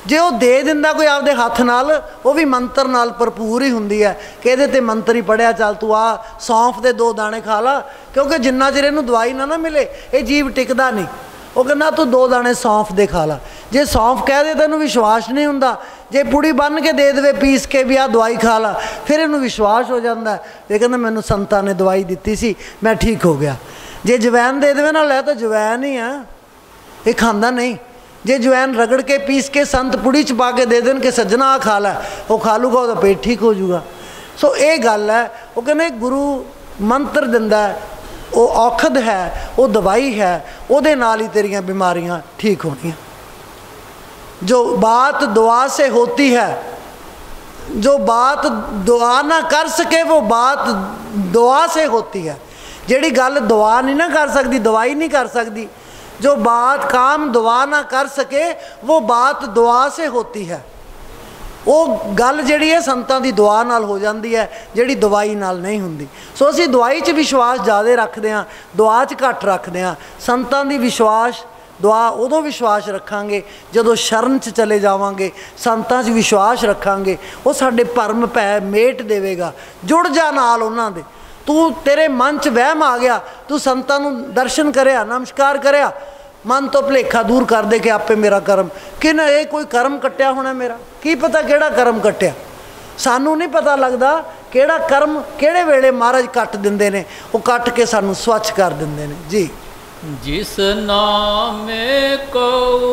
जे वो दे दिंदा कोई आपदे हथ नाल, वो भी मंत्र नाल भरपूर ही हुंदी है कि इहदे ते मंत्र ही पढ़िया, चल तू आ सौंफ दे दो दाने खा ला, क्योंकि जिन्ना चिर इहनूं दवाई ना ना मिले ये जीव टिकदा नहीं। वो कहना तू दो दाने सौंफ दे खा ला। जे सौंफ कह दे तो इहनूं विश्वास नहीं हुंदा, जे पुड़ी बन के दे देवे पीस के भी आ दवाई खा ला, फिर इहनूं विश्वास हो जाता है। ये कहना मैनूं संतां ने दवाई दित्ती सी, मैं ठीक हो गया। जे जवैन दे देवे ना, लै तो जवैन ही है, ये खांदा नहीं। जे जवैन रगड़ के पीस के संत पुड़ी च पा के दे देन कि सज्जना आ खा लै, वो खा लूगा, वो पेट ठीक हो जाऊगा। सो ये गल है। वो कहने गुरु मंत्र दिंदा है, वो औखद है, वो दवाई है, उहदे नाल ही तेरियां बीमारियां ठीक होनियां। जो बात दुआ से होती है, जो बात दुआ ना कर सके वो बात दुआ से होती है। जिहड़ी गल दुआ नहीं ना कर सकती, दवाई नहीं कर सकती, जो बात काम दुआ ना कर सके वो बात दुआ से होती है। वो गल जिहड़ी है संतां दी दुआ नाल हो जाती है, जिहड़ी दवाई नाल नहीं हुंदी। सो असीं दवाई च विश्वास ज़्यादा रखते हैं, दुआ च घट रखते हैं। संतां दी विश्वास दुआ उदों विश्वास रखांगे जदों शरण च चले जावांगे, संतां च विश्वास रखांगे, वो साडे भरम पै मेट देवेगा। जुड़ जा नाल उन्हां दे। तू तेरे मन च वहम आ गया, तू संतां नूं दर्शन करिया, नमस्कार करिया, मन तो भुलेखा दूर कर दे कि आपे मेरा कर्म कि ना, ये कोई कर्म कट्टिया होना मेरा, की पता किहड़ा कर्म कट्टिया। सानू नहीं पता लगता किहड़ा कर्म किहड़े वेले महाराज कट दिंदे ने, वो कट के सानू स्वच्छ कर दिंदे ने जी।
जिस नामे को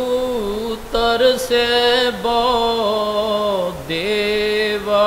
तरसे बो देवा,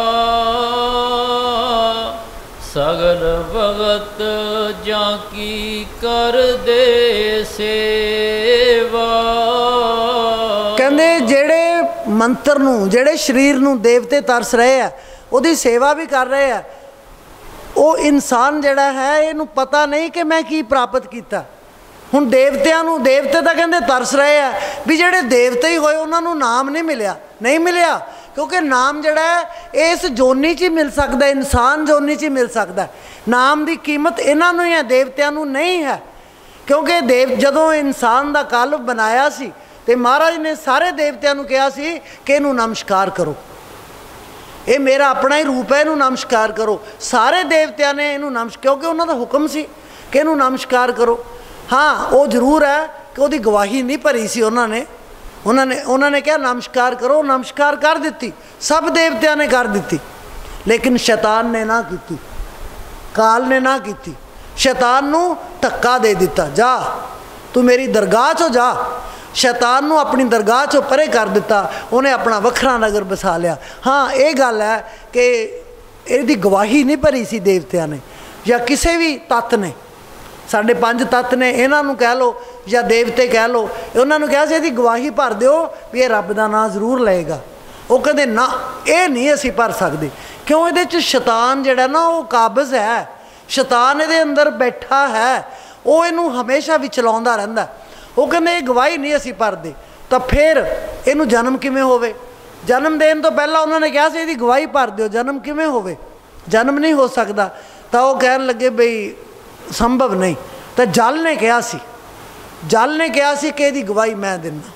सगल भगत जाकी कर दे सेवा।
कहंदे जेड़े मंत्र नूं, जेड़े शरीर नूं देवते तरस रहे हैं, उहदी सेवा भी कर रहे हैं, वो इंसान जिहड़ा है इहनूं पता नहीं कि मैं की प्राप्त किया। हुण देवतियां नूं, देवते तां कहंदे तरस रहे हैं भी जिहड़े देवते ही होए उन्हां नूं नाम नहीं मिलिया, नहीं मिलिया, क्योंकि नाम जिहड़ा है इस जोनी च ही मिल सकता है, इंसान जोनी च ही मिल सकता है। नाम की कीमत इन्हां नूं ही है, देवतियां नूं नहीं है। क्योंकि देव जदों इंसान का कल्प बनाया सी ते महाराज ने सारे देवतियां नूं कहा सी कि इहनूं नमस्कार करो, ये मेरा अपना ही रूप है, इहनूं नमस्कार करो। सारे देवतियां ने इहनूं नमस्कार, क्योंकि उन्होंने हुक्म सी कि इहनूं नमस्कार करो। हाँ वो जरूर है कि उसकी गवाही नहीं भरी सी उन्होंने, उन्होंने उन्होंने कहा नमस्कार करो, नमस्कार कर दी, सब देवतियां ने कर दी, लेकिन शैतान ने ना की, काल ने ना की। शैतान नूं धक्का दे दिता, जा तू मेरी दरगाह चो जा। शैतान नूं अपनी दरगाह चो परे कर दिता, उन्हें अपना वखरा नगर बसा लिया। हाँ ये गल है कि इसकी गवाही नहीं भरी सी देवतियां ने या किसी भी तत्त ने। साढ़े पंज तत्त ने, इन्हां नूं कह लो या देवते कह लो, उन्होंने कहा से इसकी गवाही भर दो भी ये रब का नाम जरूर लेगा। वो कहते ना ये नहीं असी भर सकते, क्यों ये शैतान जिहड़ा ना वो काबज़ है, शैतान ये अंदर बैठा है, वो इनू हमेशा भी चलाता रहता। वो कहते ये गवाही नहीं असी भरते, तो फिर इनू जन्म किवें होवे? जन्म देने तो पहला उन्होंने कहा से इसकी गवाही भर दो, जन्म किवें होवे? जन्म नहीं हो सकता। तो वो कह लगे बई संभव नहीं। तो जल ने कहा सी, जल ने कहा सी कि इसकी गवाही मैं देना।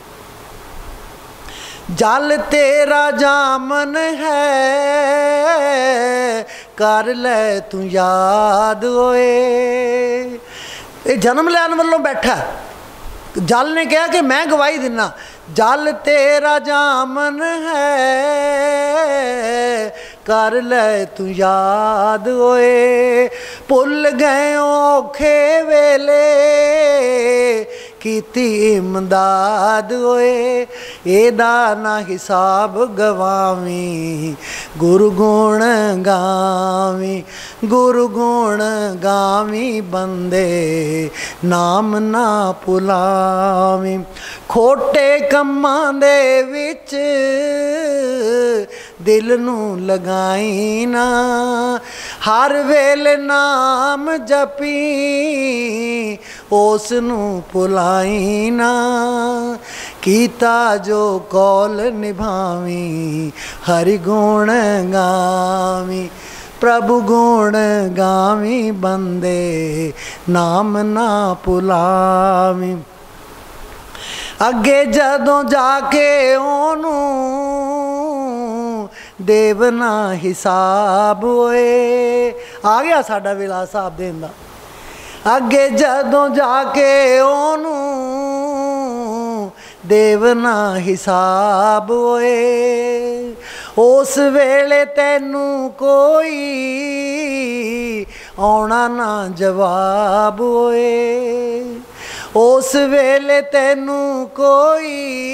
जल तेरा जामन है कर ले तू याद होए। ये जन्म लैन वालों बैठा, जल ने कहा कि मैं गवाही देना। जल तेरा जामन है कर ले तू याद होए। भुल गए औखे वेले कीती इमदाद होए। एदा ना हिसाब गवावी गुरु गुण गावी। गुरु गुण गावी बंदे नाम ना भुलावी। खोटे कम्मां दे विच दिल नू लगाई ना। हर वेले नाम जपी उस नू भुलाई ना। कीता जो कौल निभावी हरि गुण गावी। प्रभु गुण गावी बंदे नाम ना भुलावी। अगे जदों जाके ओनू देवना हिसाब होए। आ गया साडा वेला हिसाब देन दा। अगे जदों जाके ओनू देवना हिसाब होए। उस वेले तैनू कोई आउणा ना जवाब होए। उस वेले तैनू कोई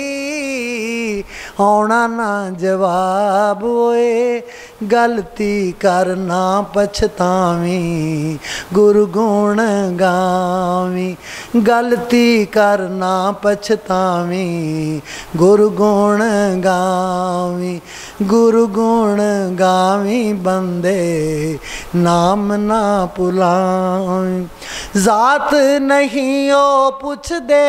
आउणा ना जवाब होए। गलती करना पछतावी गुरु गुण गावी। गलती करना पछतावी गुरु गुण गावी। गुरु गुण गावी बंदे नाम ना भुलावी। जात नहीं ओ पुछ दे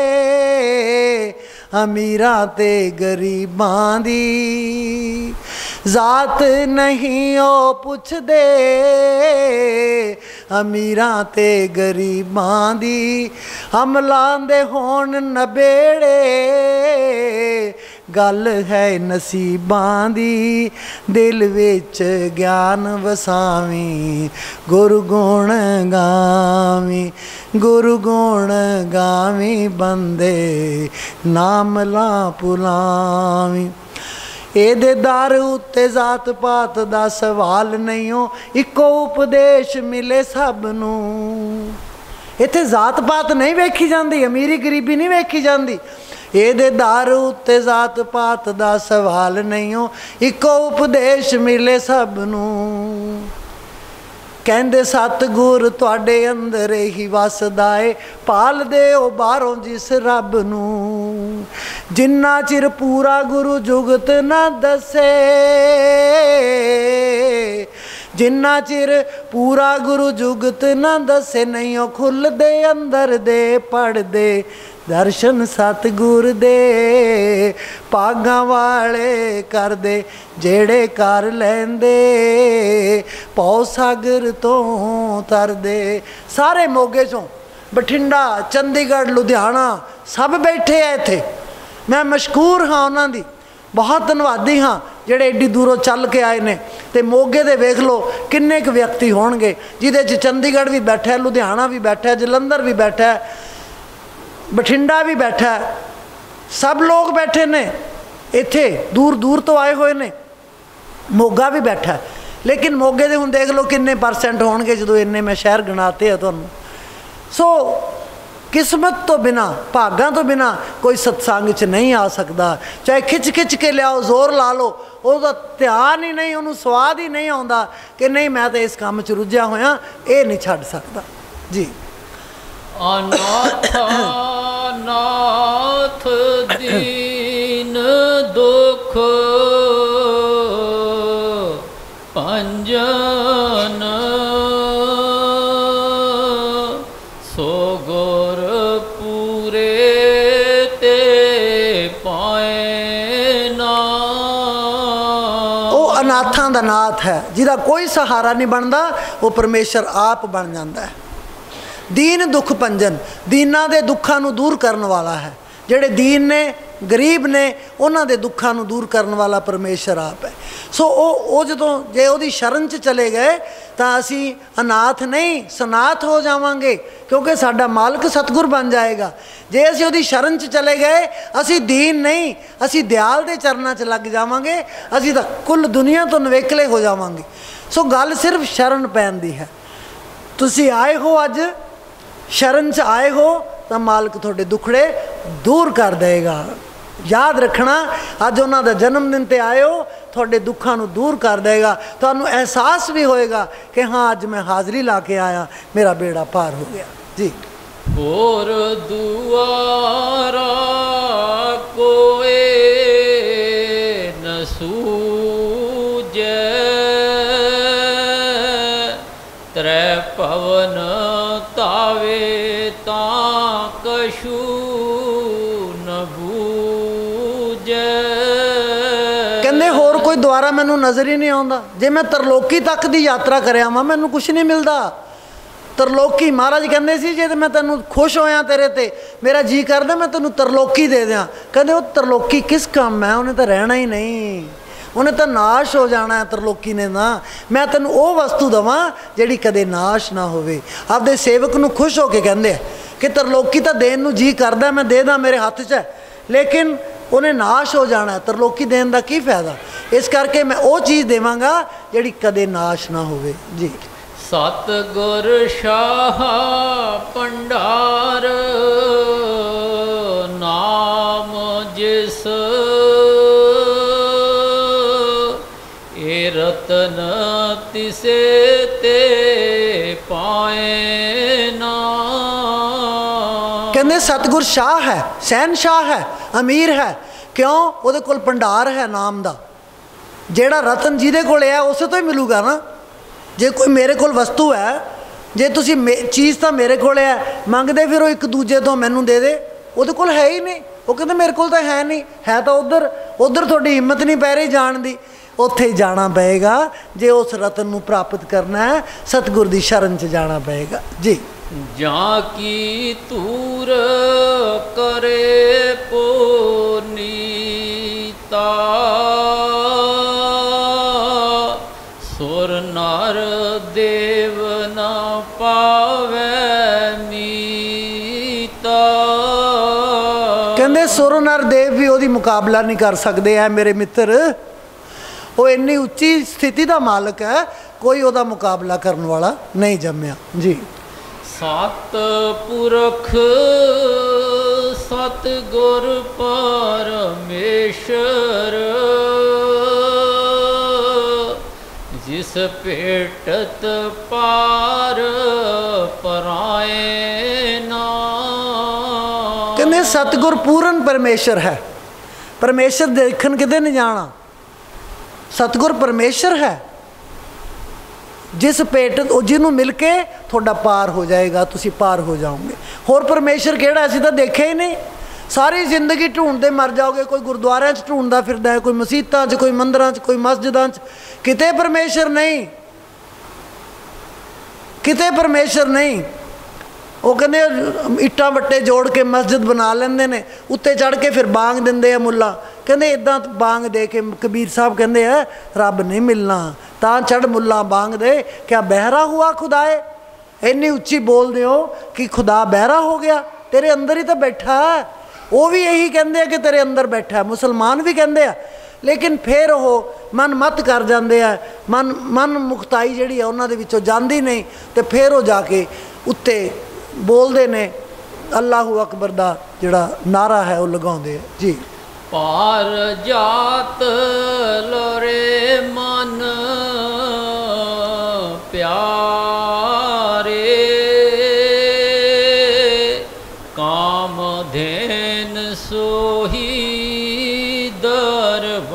अमीरां ते गरीबां दी। जात नहीं ओ पुछ दे अमीरां ते गरीबां दी। अमलां दे होण नबेड़े गल है नसीबां दी। दिल विच ज्ञान वसावी गुरु गुण गावी। गुरु गुण गावी बंदे नाम ला भुलावी। एदे दर उत्ते जात पात दा सवाल नहीं हो। इको उपदेश मिले सब नू। इत्थे जात पात नहीं वेखी जाती, अमीरी गरीबी नहीं वेखी जाती। एदे दर उत्ते जात पात दा सवाल नहीं हो। इको उपदेश मिले सब नू। कहंदे सतगुर तुहाडे अंदर ही वसदा है। पाल दे ओ बाहरों जिस रब नू। जिन्ना चिर पूरा गुरु जुगत ना दसे। जिन्ना चिर पूरा गुरु जुगत ना दसे नहीं ओ खुल दे अंदर दे पढ़ दे दर्शन सतगुर दे। पागां वाले कर दे जेड़े कर लैंदे पौ सागर तो तर दे। सारे मोगे चों बठिंडा चंडीगढ़ लुधियाना सब बैठे है इत्थे। मैं मशकूर हाँ उन्हां दी, बहुत धन्नवादी हाँ जेड़े एड्डी दूरों चल के आए ने। ते मोगे दे वेख लो किन्ने क व्यक्ति होणगे जिहदे च चंडीगढ़ भी बैठा है, लुधियाना भी बैठा है, जलंधर भी बैठा है, बठिंडा भी बैठा है। सब लोग बैठे ने इत्थे, दूर दूर तो आए हुए ने। मोगा भी बैठा है, लेकिन मोगे दे हुण देख लो किन्ने परसेंट होणगे जदों इन्ने मैं शहर गिनाते हैं तुहानूं। सो किस्मत तो बिना, भागां तो बिना कोई सत्संग च नहीं आ सकता। चाहे खिच खिच के लियाओ, जोर ला लो, ਉਹਦਾ ਧਿਆਨ ਹੀ ਨਹੀਂ, ਉਹਨੂੰ ਸਵਾਦ ਹੀ ਨਹੀਂ ਆਉਂਦਾ ਕਿ ਨਹੀਂ ਮੈਂ ਤਾਂ ਇਸ ਕੰਮ 'ਚ ਰੁੱਝਿਆ ਹੋਇਆ, ਇਹ ਨਹੀਂ ਛੱਡ ਸਕਦਾ ਜੀ।
ਅਨਾਥ ਨਾਥ ਦੀਨ ਦੁਖ ਭੰਜਨ ਸੋ ਗੁਰ ਪੂਰੇ ਤੇ ਪਾਏ ਨਾ।
ਉਹ ਅਨਾਥਾਂ ਦਾ ਨਾਥ ਹੈ ਜਿਹਦਾ ਕੋਈ ਸਹਾਰਾ ਨਹੀਂ ਬਣਦਾ, ਉਹ ਪਰਮੇਸ਼ਰ ਆਪ ਬਣ ਜਾਂਦਾ ਹੈ। दीन दुख पंजन, दीना दे दुखा नू दूर करने वाला है। जेड़े दीन ने, गरीब ने, उन्हां दे दुखा नू दूर करने वाला परमेश्वर आप है। सो ओ जदों जे ओदी शरण च चले गए तां असी अनाथ नहीं सनाथ हो जावांगे, क्योंकि साडा मालिक सतगुर बन जाएगा। जे असी ओदी शरण च चले गए असी दीन नहीं, असी दयाल दे चरनां च लग जावांगे, असी तां कुल दुनिया तो नवेकले हो जावांगे। सो गल सिर्फ शरण पैण दी है। तुसी आए हो अज शरण च आए हो तो मालिक थोड़े दुखड़े दूर कर देगा। याद रखना अज उन्हों का जन्मदिन ते आए हो, थोड़े दुखा नू दूर कर देगा। तुहानू एहसास भी होएगा कि हाँ अज मैं हाज़री ला के आया, मेरा बेड़ा पार हो गया जी।
और दुआरा कोए न सूझे त्रै पवन तावे ता कशु न बूझे।
कहंदे होर कोई द्वारा मैनू नज़र ही नहीं आउंदा। जे मैं तरलोकी तक दी यात्रा कर आवां मैनू कुछ नहीं मिलता। ਤਰਲੋਕੀ महाराज कहते सी जे मैं तेन खुश होया तेरे ते मेरा जी करदा मैं तेन तरलोकी दे दियां। कहते वो तरलोकी किस काम है, उन्हें तो रहना ही नहीं, उन्हें तो नाश हो जाना है तरलोकी ने ना। मैं तेन वो वस्तु देवां जिहड़ी कदे नाश ना होवे। आपदे सेवक नूं खुश होके कहंदे कि तरलोकी तो देन नूं जी करदा मैं दे दा मेरे हत्थ च है, लेकिन उन्हें नाश हो जाना है, तरलोकी देन दा की फायदा। इस करके मैं वो चीज़ देवांगा जिहड़ी कदे नाश ना होवे जी।
सतगुर शाह भंडार नाम जिस ए रतन तिसे ते पाए ना।
कहते सतगुर शाह है, शहनशाह है, अमीर है, क्यों वो कोल भंडार है नाम का। जेड़ा रतन जिहदे कोल है उस तो ही मिलूगा ना। जे कोई मेरे कोल वस्तु है, जे तुसी चीज़ तो मेरे कोल है मंगते फिर वो एक दूजे तो मैनू दे दे, वो कोल है ही नहीं। वो कहते मेरे कोल तो है नहीं, है तो उधर उधर थोड़ी हिम्मत नहीं पै रही जान दी, उत्थे ही जाना पएगा। जे उस रतन नू प्राप्त करना है सतगुर दी शरण च जाना पएगा जी।
जा की तूर करे पुनीता सुर नर देव न पावे मीता।
कहते सुर नर देव भी ओदी मुकाबला नहीं कर सकते है मेरे मित्र। वो इन्नी उच्ची स्थिति का मालक है, कोई ओदा मुकाबला करने वाला नहीं जम्या जी।
सत पुरख सतगुर परमेश्वर जिस पेटत पार पराए ना।
कहते सतगुर पूर्ण परमेश्वर है, परमेश्वर देखन किते नहीं जाना। सतगुर परमेश्वर है जिस पेट जिन्हों मिल के थोड़ा पार हो जाएगा, तुसी पार हो जाओगे। होर परमेश्वर केड़ा असीं तो देखे ही नहीं। सारी जिंदगी ढूंढते मर जाओगे, कोई गुरुद्वारों च ढूंढता फिरदा है, कोई मसीतां च, कोई मंदिरां च, कोई मस्जिदां च, किते परमेश्वर नहीं, किते परमेश्वर नहीं। वो कहते इट्टां वट्टे जोड़ के मस्जिद बना लेंदे ने, उत्ते चढ़ के फिर बांग दिंदे आ मुल्ला। कहते इदां बांग दे के कबीर साहब कहते हैं रब नहीं मिलना, ता चढ़ मुल्ला बांग दे, क्या बहरा हुआ खुदाए। इन्नी उच्ची बोल दे कि खुदा बहरा हो गया, तेरे अंदर ही तो बैठा है। वो भी यही कहते हैं कि तेरे अंदर बैठा है, मुसलमान भी कहते हैं। लेकिन फिर वो मन मत कर जाते हैं, मन मन मुक्ताई जी है उन्होंने विचों जाती नहीं, तो फिर वो जाके उत्ते बोलते ने अल्लाहू अकबर का जोड़ा नारा है वो लगाते जी।
पार जात लोरे मन प्यारे काम धेन सोही दरबारे।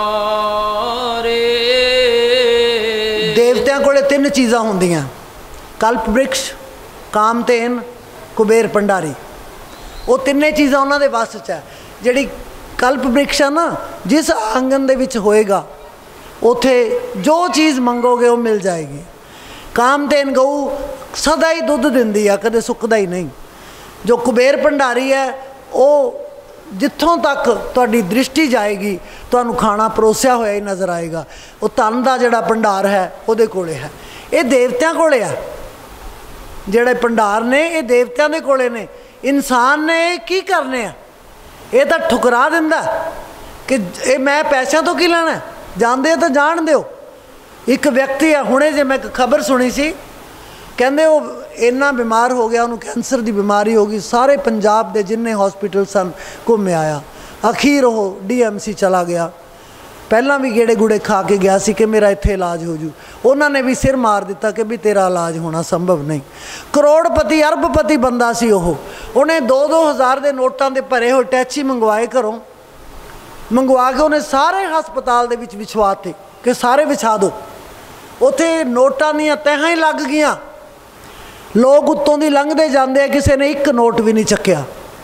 देवतियां कोले तीन चीज़ां होंदियां, कल्प वृक्ष, कामधेन, कुबेर भंडारी। वो तिन्ने चीज़ां उन्हां दे वस च है। जिहड़ी कल्प वृक्ष है ना, जिस आंगन दे विच होएगा उथे जो चीज़ मंगोगे वो मिल जाएगी। कामधेन गऊ सदा ही दुध दिंदी है, कदे सुकदा ही नहीं। जो कुबेर भंडारी है वो जिथों तक तुहाडी दृष्टि जाएगी तुहानू खाना परोसिया होया ही नज़र आएगा। वो धन का जिहड़ा भंडार है उहदे कोले है। ये देवतियां कोले है, जिहड़े भंडार ने ये देवतियां दे कोले ने। इंसान ने की करने आ, ये तो ठुकरा दिंदा कि ये मैं पैसों तो की लेना, जानते तो जान दो। एक व्यक्ति है हुणे जे मैं खबर सुनी सी, कहते वो इन्ना बीमार हो गया, उन्होंने कैंसर की बीमारी हो गई, सारे पंजाब के जिन्ने हॉस्पिटल सन घूम आया, अखीर वो डी एम सी चला गया। पहला भी गेड़े गुड़े खा के गया सी कि मेरा इत्थे इलाज हो जू, उन्होंने भी सिर मार दिता कि भी तेरा इलाज होना संभव नहीं। करोड़पति अरबपति बंदा सी ओह, उन्हें दो दो हज़ार के नोटां दे भरे हुए टैची मंगवाए घरों, मंगवा के उन्हें सारे हस्पताल दे विच विछवाते कि सारे विछा दो। उत्थे नोटां दीयां तहां ही लग गईयां, लोग उत्तों दी लंघदे जांदे, किसी ने एक नोट भी नहीं चक्या।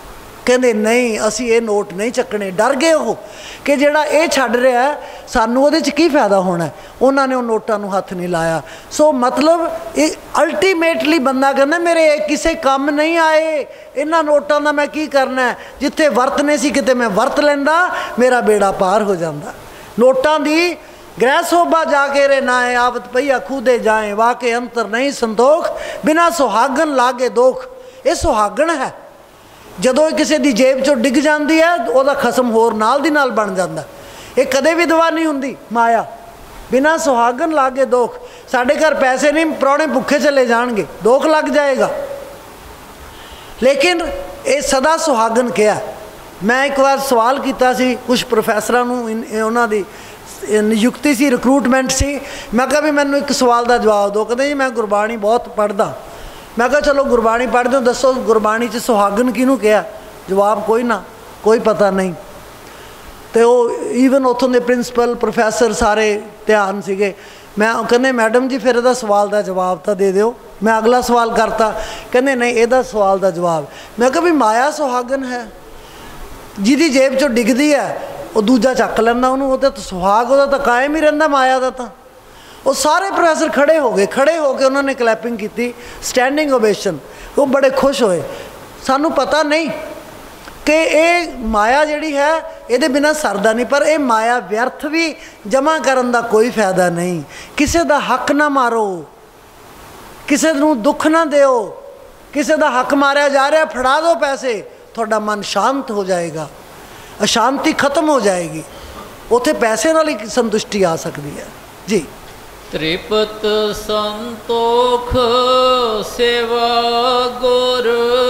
कहते नहीं असी ये नोट नहीं चकने, डर गए वो कि जिहड़ा ये छड्ड रहा है सानू उहदे च की फायदा होना है। उन्होंने उन नोटां नूं हत्थ नहीं लाया। सो मतलब ये अल्टीमेटली बंदा कहना मेरे किसी काम नहीं आए, इन्हां नोटां दा मैं की करना है, जिथे वरतने सी किते मैं वरत लैंदा, मेरा बेड़ा पार हो जाता। नोटां दी गृह शोभा जाके रे नाए, आवत पईया खूदे जाए, वाके अंतर नहीं संतोख, बिना सुहागन लागे दोख। ये सुहागन है, जदों किसी की जेब चो डिग जाती है वह खसम होर नाल दी नाल बन जाता। ये कदे विधवा नहीं हुंदी माया, बिना सुहागन लागे दोख। साढ़े घर पैसे नहीं, परौने भुखे चले जाएंगे, दोख लग जाएगा। लेकिन ये सदा सुहागन क्या। मैं एक बार सवाल किया सी कुछ प्रोफैसरां नूं, उन्हां दी नियुक्ति सी, रिक्रूटमेंट सी। मैं कहा भी मैनूं एक सवाल का जवाब दो। कहते जी मैं गुरबाणी बहुत पढ़दा। मैं कहा चलो गुरबाणी पढ़दे हो, दसो गुरबाणी च सुहागन किहनूं कहा। जवाब कोई ना, कोई पता नहीं। तो वो ईवन उत्थों के प्रिंसीपल प्रोफैसर सारे ध्यान सीगे। मैं कहने मैडम जी फिर इहदा सवाल का जवाब तो दे दिओ। मैं अगला सवाल करता, कहने नहीं इहदा सवाल का जवाब। मैं कहा भी माया सुहागन है, जिहदी जेब चों डिगदी है वो दूजा चक लैंदा उहनूं, वो तो सुहाग उहदा तो कायम ही रहिंदा, माया दा तां। वो सारे प्रोफैसर खड़े हो गए, खड़े होकर उन्होंने क्लैपिंग की, स्टैंडिंग ओवेशन। वो बड़े खुश होए। सानू पता नहीं कि ये माया जिहड़ी है ये बिना सरदा नहीं, पर यह माया व्यर्थ भी जमा करन दा कोई फायदा नहीं। किसी का हक ना मारो, किसी नूं दुख ना दिओ। किसी का हक मारिया जा रहा, फड़ा दो पैसे, थोड़ा मन शांत हो जाएगा, अशांति खत्म हो जाएगी। उत्थे पैसे नाल ही संतुष्टि आ सकती है जी।
त्रिपत संतोख सेवा गुर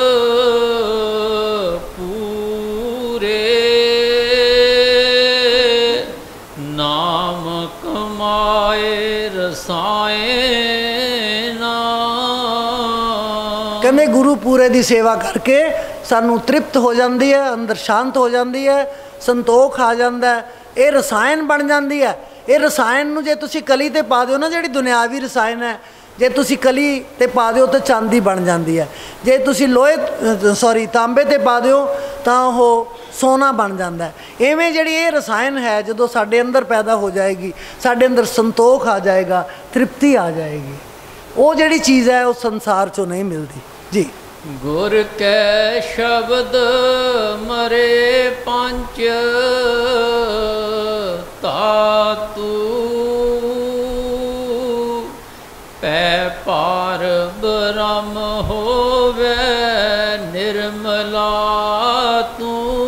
पूरे, नाम कमाए रसाए ना।
कहने गुरु पूरे की सेवा करके सानू तृप्त हो जाती है, अंदर शांत हो जाती है, संतोख आ जाता है, ये रसायन बन जाती है। ये रसायन नूं जे तुसी कली ते पा दिओ ना, जिहड़ी दुनियावी रसायन है, जे तुसी कली ते पा दिओ तो चांदी बन जाती है। जे तुसी लोहे सॉरी तांबे ते पा दिओ तां ओह सोना बन जाता है। इवें जिहड़ी ये रसायन है जदों साडे अंदर पैदा हो जाएगी, साडे अंदर संतोख आ जाएगा, तृप्ति आ जाएगी। वो जिहड़ी चीज़ है वो संसार चों नहीं मिलती जी।
गुर कै शब्द मरे पंच तातू, पै पार ब्रह्म होवे निर्मला तू।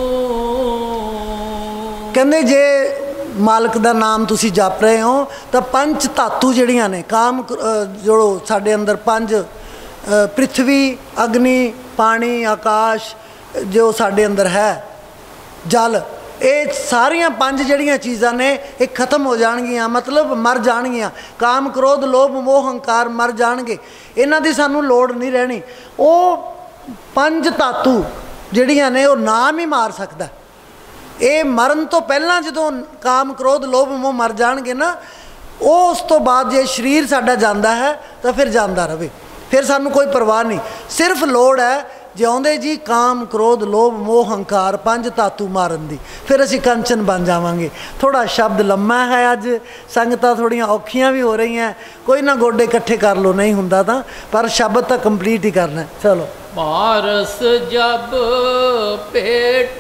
कहंदे जे मालक दा नाम तुसी जप रहे हो तो पंच धातु जिहड़ियां ने, काम जो साडे अंदर पंज पृथ्वी अग्नि पानी आकाश जो साडे अंदर है, जल, ये सारियां पंज जड़ियां चीज़ां ने ये खत्म हो जाणगियां, मतलब मर जाणगियां। काम क्रोध लोभ मोह हंकार मर जाणगे, इन्हां दी सानू लोड़ नहीं रहनी। वो पंज धातु जड़ियां ने वो नाम ही मार सकदा। ये मरण तो पहलां जदों काम क्रोध लोभ मोह मर जाणगे ना, वो उस तो बाद जे शरीर साडा जांदा है तो फिर जांदा रहे, फिर सानू कोई परवाह नहीं। सिर्फ लोड़ है जिउंदे जी काम क्रोध लोभ मोह हंकार पंज धातु मारन दी, फिर असी कंचन बन जावांगे। थोड़ा शब्द लम्मा है, अज संगतां थोड़ियां औखियां भी हो रही हैं, कोई ना गोडे इकट्ठे कर लो, नहीं हुंदा तां, पर शब्द तो कंप्लीट ही करना है। चलो।
पारस जब पेट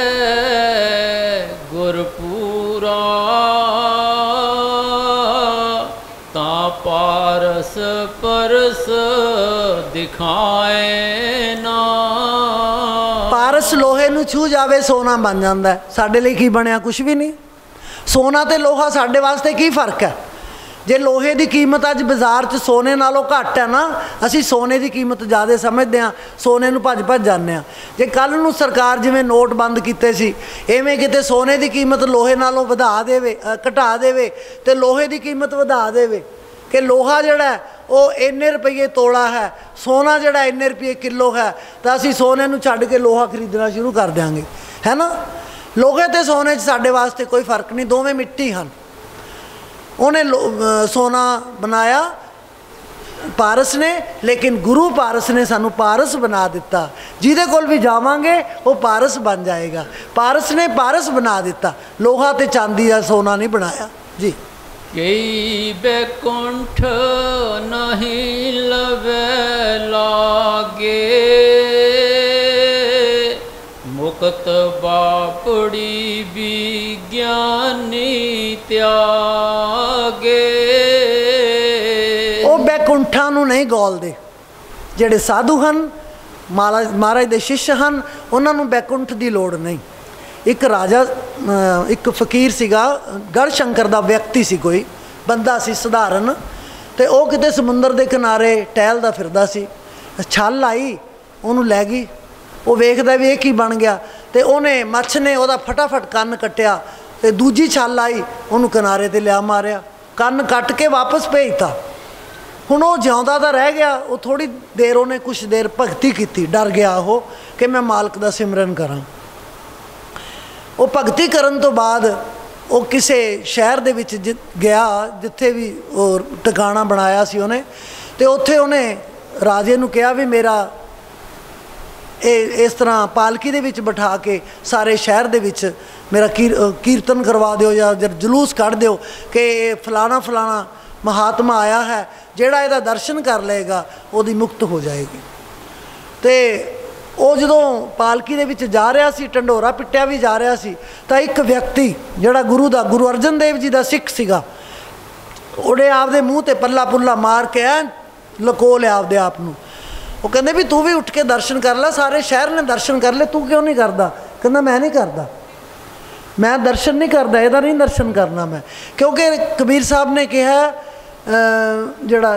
गुरपूरा, ता पारस परस दिखाए ना।
पारस लोहे नूं छू जावे सोना बन जाता है। साडे लई की बनया? कुछ भी नहीं। सोना ते लोहा साडे वास्ते की फर्क है? जे लोहे की कीमत अज बाजार च सोने नालों घट है ना, असी सोने की कीमत ज़्यादा समझते हैं, सोने नूं भज भज जाने आ। जे कल नूं सरकार जिवें नोट बंद कीते सी, इवें किते सोने की कीमत लोहे नालों वधा देवे घटा देवे ते लोहे की कीमत वधा देवे कि लोहा जिहड़ा वो इन्ने रुपये तोड़ा है, सोना जिहड़ा इन्ने रुपये किलो है, तो असी सोने नूं छड्ड के लोहा खरीदना शुरू कर देंगे, है ना। लोहे ते सोने च साडे वास्ते कोई फर्क नहीं, दोवें मिट्टी हैं। उन्हें सोना बनाया पारस ने, लेकिन गुरु पारस ने सानू पारस बना दिता। जिहदे कोल भी जावांगे वो पारस बन जाएगा। पारस ने पारस बना दिता, लोहा ते चांदी या सोना नहीं बनाया जी।
कई बैकुंठ नहीं लवे लागे, मुक्त बापड़ी विज्ञानी त्यागे।
वो बैकुंठा नूं नहीं गौलदे। जिहड़े साधु हन, महाराज महाराज दे शिष्य हन, उन्हां नूं बैकुंठ दी लोड़ नहीं। एक राजा, एक फकीर सीगा, गढ़शंकर दा व्यक्ति सी, कोई बंदा सी सधारण, ते वो किते समुंदर दे किनारे टहलदा फिरदा सी। छल आई, उहनूं लै गई। वो वेखदा भी ये की बन गया, ते उहने मच्छ ने उहदा फटाफट कन्न कट्टिया, ते दूजी छल आई, उहनूं किनारे ते लिया मारिया, कन्न कट के वापस भेजता। हुण वो जिउंदा तां रह गया। वो थोड़ी देर उहने कुछ देर भगती की, डर गया वो कि मैं मालक दा सिमरन करां। वो भगती करन तो बाद वो किसी शहर दे विच गया, जिथे भी वो ठिकाना बनाया सी उहने, ते उत्थे उहने राजे नूं कहा भी मेरा ए इस तरह पालकी दे विच बिठा के सारे शहर दे विच मेरा कीर कीर्तन करवा दिओ, या जलूस कढ़ दिओ कि फलाना फलाना महात्मा आया है, जिहड़ा इहदा दर्शन कर लेगा उहदी मुक्त हो जाएगी। तो वो जदों पालकी दे विच जा रहा सी, ढंडोरा पिट्टिया भी जा रहा सी, तां एक व्यक्ति जिहड़ा गुरु दा गुरु अर्जन देव जी दा सिख सीगा, उहने आपदे मूँह ते पल्ला पुल्ला मार के ऐ लको लिया आपदे आप नूं। वो कहंदे भी तू भी उठ के दर्शन कर ला, सारे शहर ने दर्शन कर ले, तू क्यों नहीं करदा? कहंदा मैं नहीं करदा, मैं दर्शन नहीं करदा, इहदा नहीं दर्शन करना मैं, क्योंकि कबीर साहब ने कहा जिहड़ा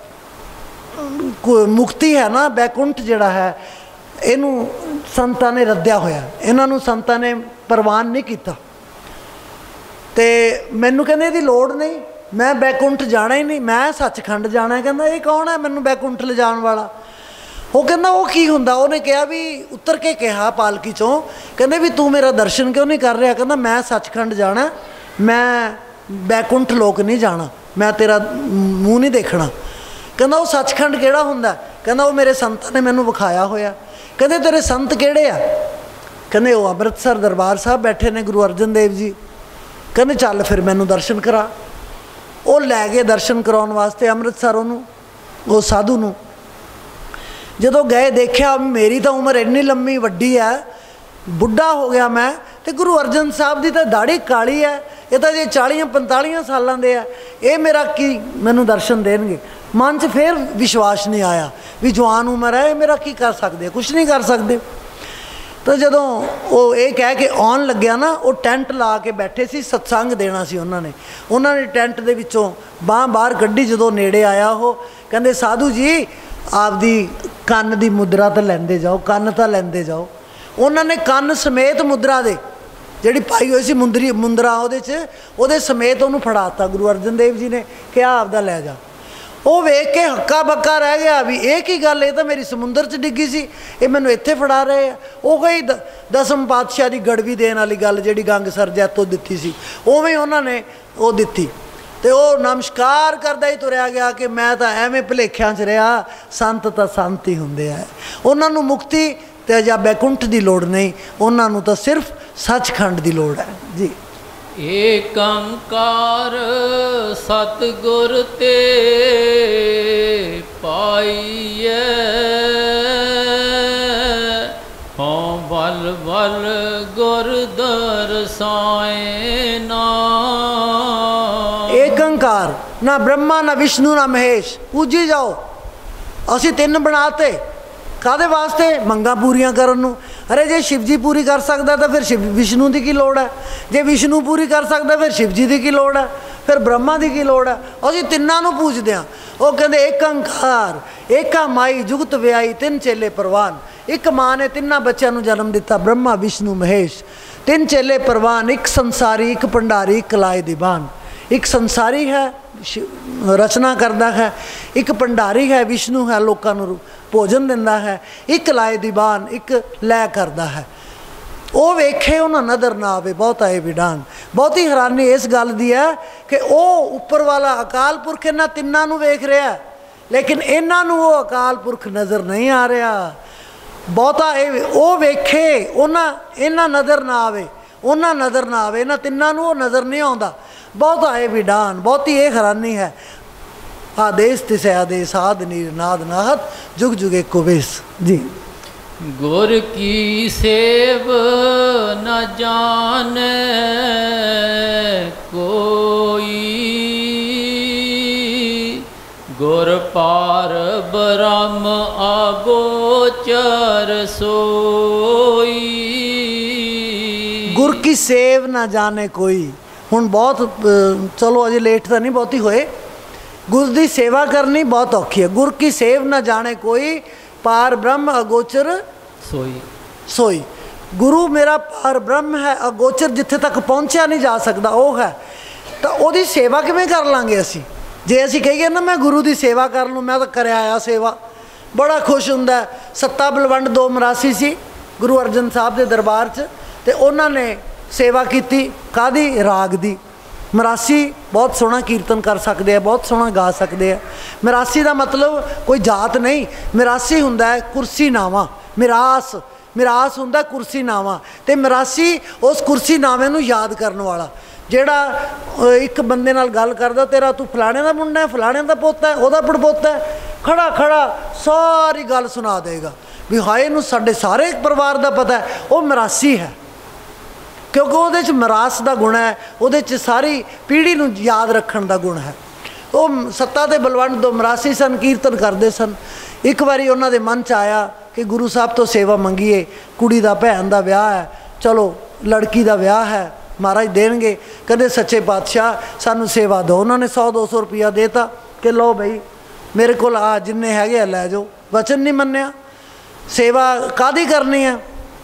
मुक्ति है ना, बैकुंठ जिहड़ा है, इनू संतां ने रद्दिया होया, इन्हां नूं संतां ने प्रवान नहीं किया। तो मैनू कहंदे इहदी लोड़ नहीं, मैं बैकुंठ जाना ही नहीं, मैं सचखंड जाना है। कहंदा ये कौन है मैनू बैकुंठ ले जाण वाला? वो कहंदा वो की हुंदा? उहने कहा भी उतर के कहा पालकी चों, कहंदे भी तू मेरा दर्शन क्यों नहीं कर रहा? कहंदा मैं सचखंड जाना, मैं बैकुंठ लोक नहीं जाना, मैं तेरा मूँह नहीं देखना। कहंदा वो सचखंड किहड़ा हुंदा? कहंदा वो मेरे संतां ने मैनू विखाया होया। कहंदे तेरे संत किहड़े आ? कहंदे वो अमृतसर दरबार साहब बैठे ने गुरु अर्जन देव जी। कहंदे चल फिर मैनू दर्शन करा। वो लै गए दर्शन कराउण वास्ते अमृतसर उहनूं, वो साधु नूं। जदों गए देखिया मेरी तो उम्र इन्नी लंबी वड्डी है, बुढ़ा हो गया मैं, तो गुरु अर्जन साहब की तो दाढ़ी काली है, ये तो जे चालियां पंतालियां सालों के है, ये मेरा की मैनू दर्शन देणगे? मन च फिर विश्वास नहीं आया भी जवान उम्र है, मेरा की कर सकते? कुछ नहीं कर सकते। तो जदों वो ये कह के आउण लग्या ना, वो टेंट ला के बैठे सी, सत्संग देना सी उन्होंने। उन्होंने टेंट दे विचों बांह बाहर कड्ढी, जदों नेड़े आया वो कहंदे साधु जी आपदी कन्न दी मुद्रा तो लैंदे जाओ, कन्न तो लैंदे जाओ। उन्होंने कन्न समेत मुद्रा दे जिहड़ी पाई हुई सी मुंदरी मुंदरा उहदे च उहदे समेत उहनूं फड़ाता गुरु अर्जन देव जी ने, क्या आपदा लै जा। वो वेख के हक्का बक्का रह गया भी ये की गल, ये तो मेरी समुंदर च डिग्गी सी, ये मैनू इत्थे फड़ा रहे हैं। वो कोई दसम पातशाह की गड़वी देने वाली गल जिहड़ी गंगसर जैतों दित्ती सी, उवें उन्होंने वो दित्ती। तो वह नमस्कार करदा ही तुरया गया कि मैं तो एवें भुलेखियां च रहा, संत तो संत ही हुंदे आ, उन्होंने मुक्ति ते या बैकुंठ की लोड़ नहीं, उन्होंने तो सिर्फ सचखंड की लोड़ है जी।
एक अंकार सतगुर ते पाइए, हों बल बल गुर दरसाए ना।
एक अंकार, ना ब्रह्मा ना विष्णु ना महेश, पूजी जाओ। असी तीन बनाते कादे वास्ते? मंगा पूरियां करन नूं। अरे जे शिव जी पूरी कर सकता तो फिर शिव विष्णु की की लोड़ है, जे विष्णु पूरी कर सकता फिर शिव जी की की लोड़ है, फिर ब्रह्मा की की लोड़ है। असीं तिन्नां नूं पूजदे हां। वो कहंदे एक अंकार एका माई जुगत व्याई तिन चेले परवान। एक माँ ने तिन्ना बच्चों को जन्म दिता, ब्रह्मा विष्णु महेश, तीन चेले परवान, एक संसारी एक भंडारी एक कलाए दीवान। एक संसारी है रचना करता है, एक भंडारी है विष्णु है लोगों को भोजन दिंदा है, एक लाए दीवान एक लै करता है। वो वेखे उन्हें नज़र ना आवे बहुता ये विडान। बहुती हैरानी इस गल की है कि वो उपर वाला अकाल पुरख इन्हां तिन्नां नूं वेख रहा है लेकिन इन्हां नूं वो अकाल पुरख नज़र नहीं आ रहा। बहुता ये वो वेखे उन्हां इन्हां नज़र ना आवे, उन्हां नज़र ना आवे, इन्हां तिन्नां नूं वो नज़र नहीं आता। बहुता ये विडान, बहुती ये हैरानी है। आदेश तिसे आदेश आद नीर नाद नाहत जुग जुग एको बेस जी।
गुर की सेव न जाने कोई, गुर पार ब्रह्म अगोचर सोई।
गुर की सेव न जाने कोई। हुण बहुत चलो अजे लेट तो नहीं बहुती होए, गुर की सेवा करनी बहुत औखी है। गुर की सेव न जाने कोई, पार ब्रह्म अगोचर
सोई
सोई। गुरु मेरा पार ब्रह्म है, अगोचर जिथे तक पहुँचा नहीं जा सकता वो है। तो वो सेवा किवें कर लांगे असी? जे असी कहिए ना मैं गुरु की सेवा कर लूँ, मैं तो कर आया सेवा, बड़ा खुश हुंदा है। सत्ता बलवंड दो मरासी सी गुरु अर्जन साहब के दरबार च, ते उन्होंने सेवा की कादी राग दी। मरासी बहुत सोहना कीर्तन कर सकते हैं, बहुत सोहना गा सकते हैं। मरासी का मतलब कोई जात नहीं, मरासी हुंदा है कुर्सी नावा, मिरास मिरास हुंदा कुर्सी नावा। तो मरासी उस कुर्सी नावे नूं याद करने वाला, जेड़ा एक बंदे नाल गल करदा, तेरा तू फलाणे दा मुंडा है, फलाणे दा पोता है, ओदा पड़पोता है, खड़ा खड़ा सारी गल सुना देगा भी हाए नूं साडे सारे परिवार का पता है। वो मरासी है, क्योंकि वो मरास का गुण है, वो सारी पीढ़ी नूं याद रखण का गुण है। वो सत्ता ते बलवंड दो मरासी सन, कीर्तन करते सन। एक बारी उन्होंने मन च आया कि गुरु साहब तो सेवा मंगीए, कुड़ी का भैन का विआह है, चलो लड़की का विआह है, महाराज देंगे। कहते सच्चे पातशाह सानू सेवा दो। उन्होंने सौ दो सौ रुपया देता कि लो बई मेरे को आ जिन्ने है लै जाओ। वचन नहीं मन्निया, सेवा कादी करनी है,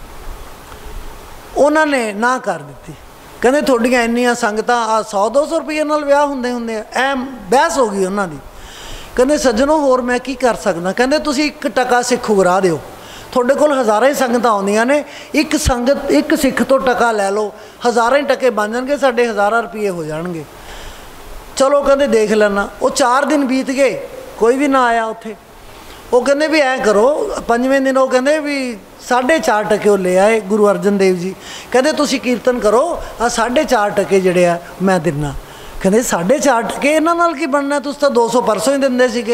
उन्होंने ना कर दी। कहते थोड़ियां इन्नियां संगतां आ सौ दो सौ रुपये नाल विआह हुंदे हुंदे ऐ बहस हो गई उन्होंने। कहते सज्जनों होर मैं की कर सकदा। कहते तुसीं एक टका सिख उगरा दिओ, थोड़े कोल हज़ारां ही संगतां आउंदियां ने, एक संगत एक सिख तो टका लै लो, हज़ारां ही टके बन जाणगे, साडे हज़ारां रुपये हो जाणगे। चलो कहते देख लेना। वो चार दिन बीत गए, कोई भी ना आया उत्थे। वो कहते भी ऐ करो, पंजवें दिन वो कहते भी साढ़े चार टके वो ले आए गुरु अर्जन देव जी। कहते तुसी कीर्तन करो, आ साढ़े चार टके जिहड़े आ मैं दिना। कहते साढ़े चार टके इन्हां नाल की बनना, तुस तां दो सौ परसों ही दिंदे सीगे।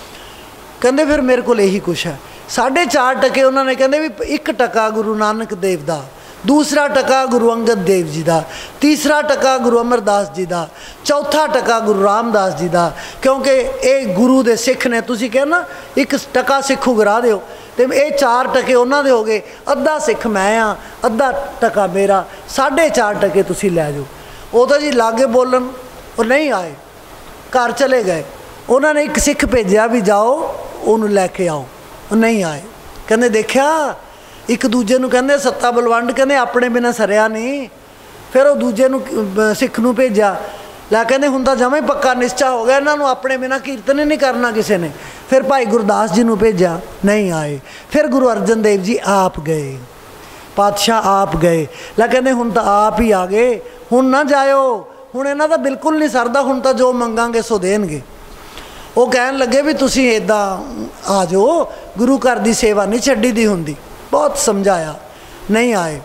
कहते फिर मेरे को यही कुछ है। साढ़े चार टके उन्होंने कहते भी एक टका गुरु नानक देव का, दूसरा टका गुरु अंगद देव जी का, तीसरा टका गुरु अमरदास जी का, चौथा टका गुरु रामदास जी का। क्योंकि ये गुरु दे सिख ने, तुसीं कहो ना एक टका सिख उगरा दिओ, तो ये चार टके उन्होंने हो गए, अद्धा सिख मैं हाँ, अद्धा टका मेरा, साढ़े चार टके तुसीं लै जाओ। वो तो जी लागे बोलन, और नहीं आए, घर चले गए। उन्होंने एक सिख भेजा भी जाओ उन्होंने लैके आओ, नहीं आए। कहते देखा एक दूजे नूं कहंदे सत्ता बलवंड कहंदे अपने बिना सरिया नहीं। फिर वो दूजे नूं सिख नूं भेजा, लै कहंदे हुण तां जमां ही पक्का निश्चा हो गया, इन्हां नूं अपने बिना कीर्तन ही नहीं करना किसी ने। फिर भाई गुरदास जी नूं भेजा, नहीं आए। फिर गुरु अर्जन देव जी आप गए, पातशाह आप गए। लै कहंदे हुण तां आप ही आ गए, हुण ना जाओ, हुण इन्हां दा बिल्कुल नहीं सरदा, हुण तां जो मंगांगे सो देणगे। वो कहन लगे भी तुसीं इदां आ जाओ, गुरु घर की सेवा नहीं छड्डी दी हुंदी। बहुत समझाया, नहीं आए।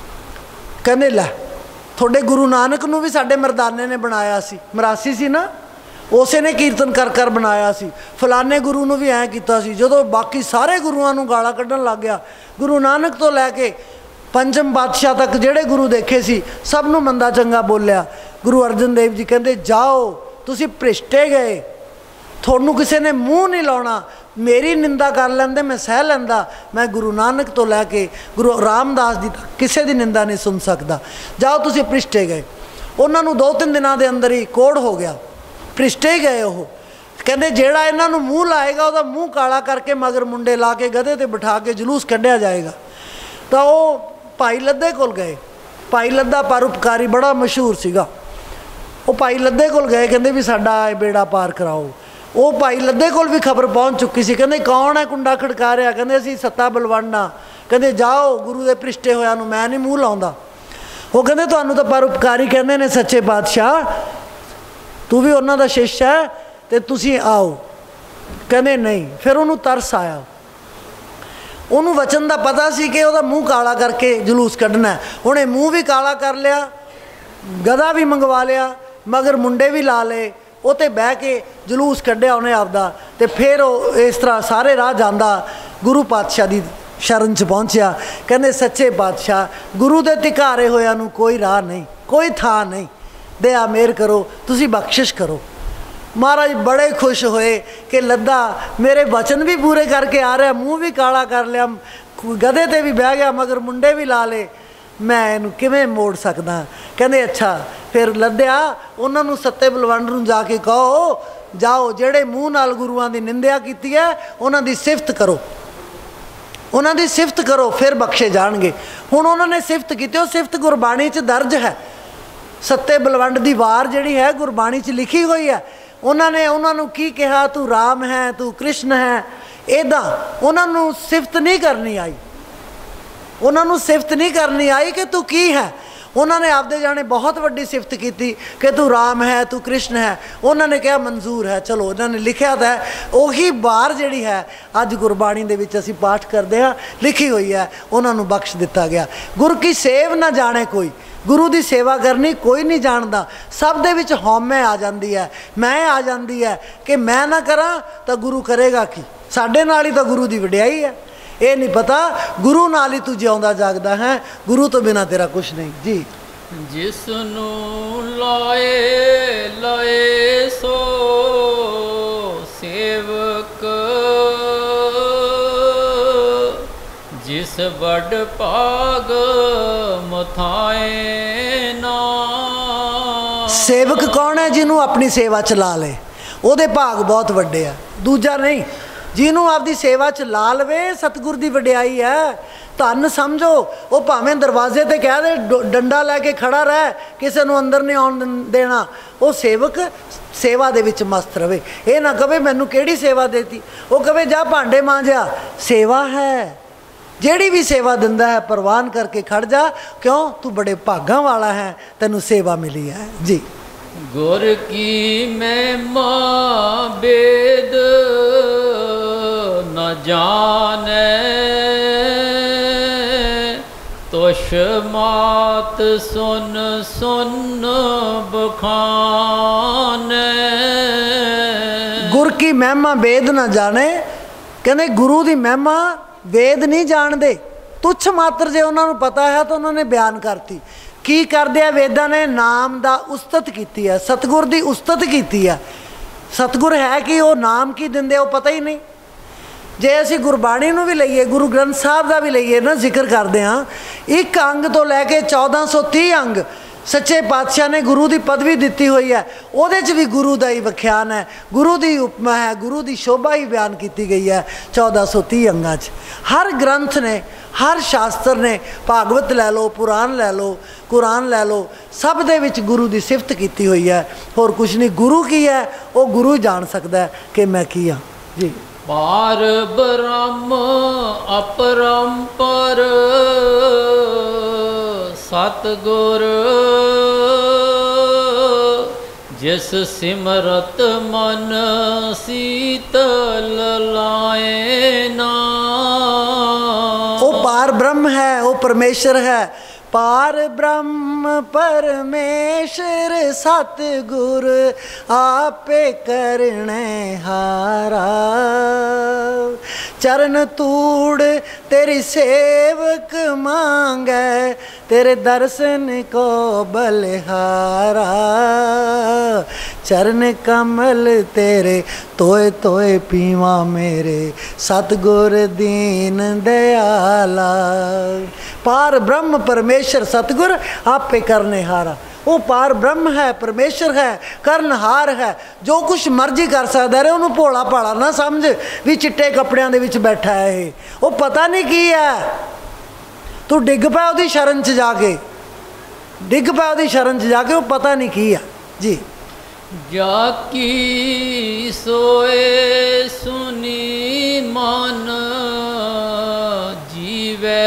कहंदे लै थोड़े गुरु नानक नूं भी साडे मरदाने ने बनाया सी, मरासी सी ना, उसे ने कीर्तन कर कर बनाया सी। फलाने गुरु नूं भी ऐ कीता सी। जदों बाकी सारे गुरुआं नूं गालां कड्ढण लग गया, गुरु नानक तो लैके पंचम पातशाह तक जिहड़े गुरु देखे सी सब नूं मंदा चंगा बोलिया। गुरु अर्जन देव जी कहंदे जाओ तुसीं भ्रिष्टे गए, थोनू किसी ने मूँह नहीं लाउणा, मेरी निंदा कर लेंदे मैं सह लैंदा, मैं गुरु नानक तो लैके गुरु रामदास जी तक किसी की निंदा नहीं सुन सकता। जाओ तुसीं भ्रिष्टे गए। उन्होंने दो तीन दिनों के अंदर ही कोड़ हो गया, भ्रिष्टे गए। वो कहते जेड़ा इन्हों मूँह लाएगा वह मूँह काला करके मगर मुंडे ला के गधे ते बिठा के जुलूस कढ़िया जाएगा। तो वो भाई लद्दे कोल गए। भाई लद्दा परोपकारी बड़ा मशहूर सीगा। वो भाई लद्दे कोल गए, कहते भी साडा बेड़ा पार कराओ। वो भाई लद्दे कोल भी खबर पहुँच चुकी सी। कहते कौन है कुंडा खड़का रहा? कहते असीं सत्ता बलवंड हाँ। कहते जाओ गुरु के भ्रिष्टे होया नूं मैं नहीं मूँह लाउंदा। वो कहते तुहानूं तां परोपकारी कहंदे ने सच्चे पातशाह, तू भी उन्हां दा शिष्य है ते तुसीं आओ। कहने नहीं। फिर उन्होंने तरस आया, उन्होंने वचन का पता सी कि वह मूँह काला करके जलूस कढ़ना है। उन्हें मूँह भी काला कर लिया, गधा भी मंगवा लिया, मगर मुंडे भी ला ले, उत्ते बह के जलूस कढ़िया उन्हें आपदा। तो फिर इस तरह सारे राह जांदा गुरु पातशाह की शरण च पहुँचया। कहते सच्चे पातशाह गुरु के धिकारे होया नूं कोई राह नहीं, कोई थां नहीं, दया मेहर करो, तुसी बख्शिश करो। महाराज बड़े खुश होए कि लद्दा मेरे वचन भी पूरे करके आ रहा, मूँह भी काला कर लिया, गधे ते भी बह गया, मगर मुंडे भी ला ले, मैं इनू किवें मोड़ सकदा। कहते अच्छा फिर लद्या उन्होंने सत्ते बलवंड नूं जाके कहो, जाओ जेड़े मूँह नाल गुरुआं दी निंदिया कीती है उन्हां दी सिफत करो, उन्हां दी सिफत करो, फिर बख्शे जाणगे। हुण उन्होंने सिफत की, वो सिफत गुरबाणी च दर्ज है। सत्ते बलवंड दी वार जिहड़ी है गुरबाणी च लिखी हुई है। उन्होंने उन्होंने की कहा, तू राम है, तू कृष्ण है, इदा उन्होंने सिफत नहीं करनी आई, उन्होंने सिफत नहीं करनी आई कि तू की है। उन्होंने आपदे जाने बहुत वड्डी सिफत की कि तू राम है, तू कृष्ण है। उन्होंने कहा मंजूर है, चलो उन्होंने लिखा था। उही बार जिहड़ी है अज गुरबाणी दे विच असीं पाठ करते हैं, लिखी हुई है, उन्होंने बख्श दिता गया। गुरु की सेव ना जाने कोई, गुरु की सेवा करनी कोई नहीं जानता। सब दे विच हौमै आ जाती है, मैं आ जाती है कि मैं ना करा तो गुरु करेगा की। साडे नाल ही तो गुरु की वडियाई है। ये नहीं पता गुरु नाल ही तू जिउंदा जागदा है, गुरु तो बिना तेरा कुछ नहीं जी।
जिसनू लाए लाए सो सेवक, जिस बड़ भाग मथाए ना।
सेवक कौन है? जिन्हों अपनी सेवा चला ले, ਉਹਦੇ भाग बहुत वड्डे है। दूजा नहीं, जिन्हों आपकी सेवा च ला लवे सतगुर की वडियाई है। धन समझो, वो भावें दरवाजे ते कह दे डंडा लैके खड़ा रह, किसी को अंदर नहीं आउण देना, वो सेवक सेवा दे विच मस्त रहे। ये ना कहे मैनू केड़ी सेवा देती, वो कहे जा भांडे मांझिया, सेवा है। ਜਿਹੜੀ भी सेवा दिंदा है प्रवान करके खड़ जा, क्यों तू बड़े भागां वाला है, तेनू सेवा मिली है जी।
गुर की महिमा वेद न जाने, तुष मात सुन सुन बखाने।
गुर की महिमा वेद न जाने, कहते गुरु की महिमा वेद नहीं जानते, तुच्छ मात्र जे उन्होंने पता है तो उन्होंने बयान करती। की करते हैं वेदां ने? नाम का उस्तत की है, सतगुर की उस्तत की है। सतगुर है कि वो नाम की देंदे वो पता ही नहीं। जे असी गुरबाणी भी लईए, गुरु ग्रंथ साहब का भी लईए ना, जिक्र करते हाँ, एक अंग तो लैके चौदह सौ तीह अंग सच्चे पातशाह ने गुरु की पदवी दी हुई है। उहदे च भी गुरु का ही व्याख्यान है, गुरु की उपमा है, गुरु की शोभा ही बयान की गई है चौदह सौ तीह अंगां च। हर ग्रंथ ने, हर शास्त्र ने, भागवत लै लो, पुराण लै लो, कुरान लै लो, सब दे विच गुरु की सिफत की हुई है। होर कुछ नहीं, गुरु की है वो गुरु ही जान सकता है कि मैं की हाँ जी।
पार ब्रह्म अपरंपर सतगुर, जिस सिमरत मन शीतल लाए ना।
वो पार ब्रह्म है, वो परमेश्वर है। पार ब्रह्म परमेश्वर सतगुर आपे करने हारा। चरण तूड़ तेरी सेवक मांगे, तेरे दर्शन को बलिहारा। चरण कमल तेरे तोए तोए पीवा मेरे, सतगुर दीन दयाला। पार ब्रह्म परमेश्वर सतगुर आपे करने हारा। वो पार ब्रह्म है, परमेश्वर है, करनहार है, जो कुछ मर्जी कर सकता है। उन्होंने भोला भाला ना समझ भी चिट्टे कपड़िया दे विच बैठा है, वो पता नहीं की है। तू डिग पा उसकी शरण च जाके, डिग पा उसकी शरण च जाके, वो पता नहीं की है जी।
जाकी सोए सुनी मन जीवे,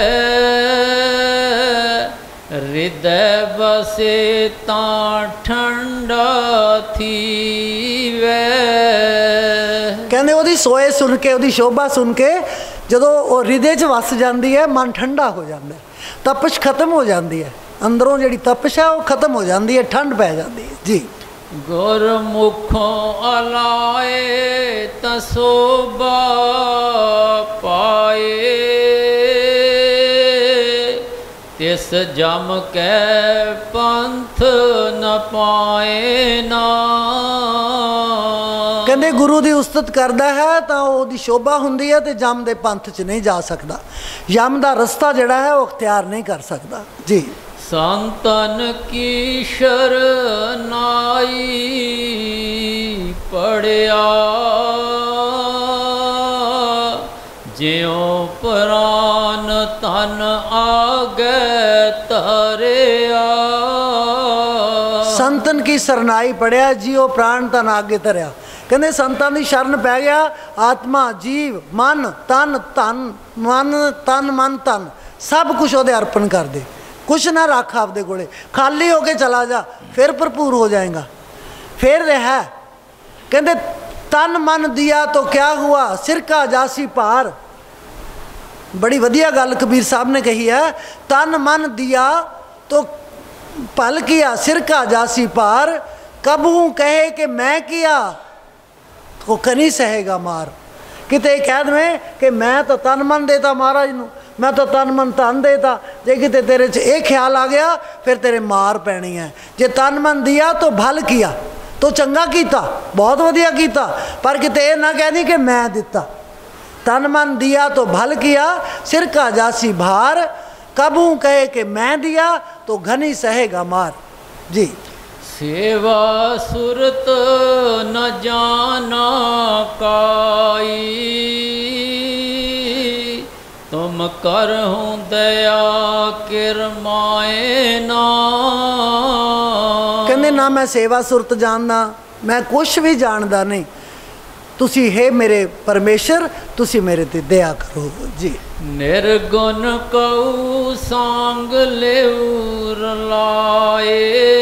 हृदय बसे तां ठंडा थी वे।
ਉਹਦੀ ਸੋਏ ਸੁਣ ਕੇ, ਉਹਦੀ ਸ਼ੋਭਾ ਸੁਣ ਕੇ ਜਦੋਂ ਉਹ ਹਿਰਦੇ 'ਚ ਵਸ ਜਾਂਦੀ ਹੈ, ਮਨ ਠੰਡਾ ਹੋ ਜਾਂਦਾ, ਤਪਸ਼ ਖਤਮ ਹੋ ਜਾਂਦੀ ਹੈ, ਅੰਦਰੋਂ ਜਿਹੜੀ ਤਪਸ਼ ਹੈ ਉਹ ਖਤਮ ਹੋ ਜਾਂਦੀ ਹੈ, ਠੰਡ ਪੈ ਜਾਂਦੀ ਹੈ ਜੀ।
ਗੁਰਮੁਖੋਂ ਅਲਾਏ ਤਾਂ ਸੋਭਾ ਪਾਏ, ਤਿਸ ਜਮ ਕੈ ਪੰਥ ਨ ਪਾਏ ਨਾ।
ਕਹਿੰਦੇ ਗੁਰੂ ਦੀ ਉਸਤਤ ਕਰਦਾ ਹੈ ਤਾਂ ਉਹਦੀ ਸ਼ੋਭਾ ਹੁੰਦੀ ਹੈ ਤੇ ਜਮ ਦੇ ਪੰਥ 'ਚ ਨਹੀਂ ਜਾ ਸਕਦਾ, ਯਮ ਦਾ ਰਸਤਾ ਜਿਹੜਾ ਹੈ ਉਹ ਅਖਤਿਆਰ ਨਹੀਂ ਕਰ ਸਕਦਾ ਜੀ।
ਸੰਤਨ ਕੀ ਸ਼ਰਨਾਈ ਪੜਿਆ, ਜਿਉ ਪ੍ਰਾਨ ਤਨ ਆਗੇ ਤਰਿਆ।
ਸੰਤਨ ਕੀ ਸਰਨਾਈ ਪੜਿਆ, ਜਿਉ ਪ੍ਰਾਨ ਤਨ ਆਗੇ ਤਰਿਆ। ਕਹਿੰਦੇ ਸੰਤਾਂ ਦੀ ਸ਼ਰਨ ਪੈ ਗਿਆ, ਆਤਮਾ, ਜੀਵ, ਮਨ, ਤਨ, ਧਨ, ਮਨ, ਤਨ, ਮਨ, ਤਨ ਸਭ ਕੁਛ ਉਹਦੇ ਅਰਪਣ ਕਰ ਦੇ, कुछ ना रख आपदे कोले, खाली होके चला जा, फिर भरपूर हो जाएगा, फिर रहा। कहते तन मन दिया तो क्या हुआ, सिर का जासी पार। बड़ी वधिया गल कबीर साहब ने कही है, तन मन दिया तो पल किया, सिर का जासी पार। कबू कहे कि मैं किया तो कनी सहेगा मार। किते कह में कि मैं तो तन मन देता महाराज नूं, मैं तो तन मन धन देता, जे किते तेरे च ये ख्याल आ गया फिर तेरे मार पैनी है। जे तन मन दिया तो भल किया, तो चंगा कीता, बहुत वधिया कीता, पर किते ये ना कहनी कि मैं दिता। तन मन दिया तो भल किया, सिर का जासी भार। कबू कहे कि मैं दिया तो घनी सहेगा मार जी।
सेवा सुरत न जाना काई, तुम करहूँ दया किरमाए ना।
कहते ना मैं सेवा सुरत जानदा, मैं कुछ भी जानदा नहीं, तुसी है मेरे परमेश्वर, तुसी मेरे ते दया करो जी।
निर्गुण कऊ सांग लेऊर लाए,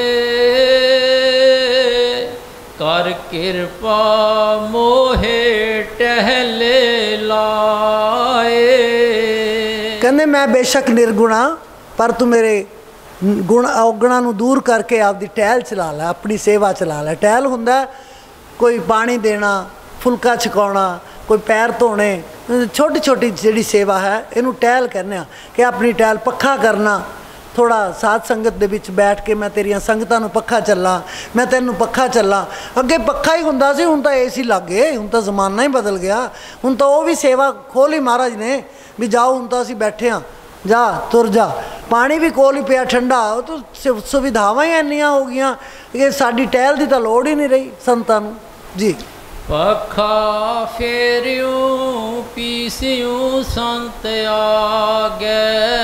कर कृपा मोहे टहले लाए।
कहते मैं बेशक निर्गुणा, पर तू मेरे गुण अवगुणा नूं दूर करके आपदी टहल चला लै, अपनी सेवा चला लै। टहल हुंदा कोई पानी देना, फुलका छकाउणा, कोई पैर धोने, छोटी छोटी जिहड़ी सेवा है इनू टहल कहने आ कि अपनी टहल। पक्खा करना, थोड़ा साध संगत दे विच बैठ के मैं तेरियां संगतां नूं पक्खा चला, मैं तैनूं पक्खा चला। अगे पक्खा ही हुंदा सी, हुण तां एसी लग गए, हुण तां जमाना ही बदल गया। हुण तां वो भी सेवा खोली महाराज ने भी जाओ, हुण तां असीं बैठे हाँ, जा तुर जा। पानी भी कोल ही पिया ठंडा, तो सुविधावां ही इन्नियां हो गईयां कि साडी टहल दी तां लोड़ ही नहीं रही संतां नूं जी।
पखा फेरियूं पीसियूं संत आगे,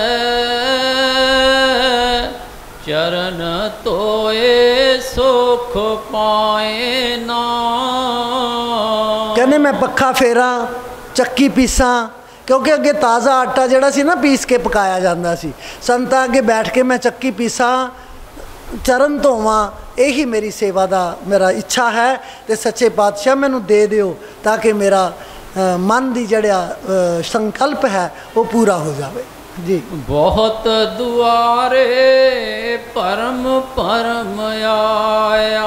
चरण तोए सुख पाए ना।
कहने मैं पक्खा फेरा, चक्की पीसा, क्योंकि अगे ताज़ा आटा जिहड़ा सी ना पीस के पकाया जाता सी। संतां अगे बैठ के मैं चक्की पीसा, चरण धोवां, यही मेरी सेवा का मेरा इच्छा है। तो सच्चे पातशाह मैनू दे दिओ ताकि मेरा मन की जड़ा संकल्प है वो पूरा हो जाए जी।
बहुत दुआरे परम परम आया,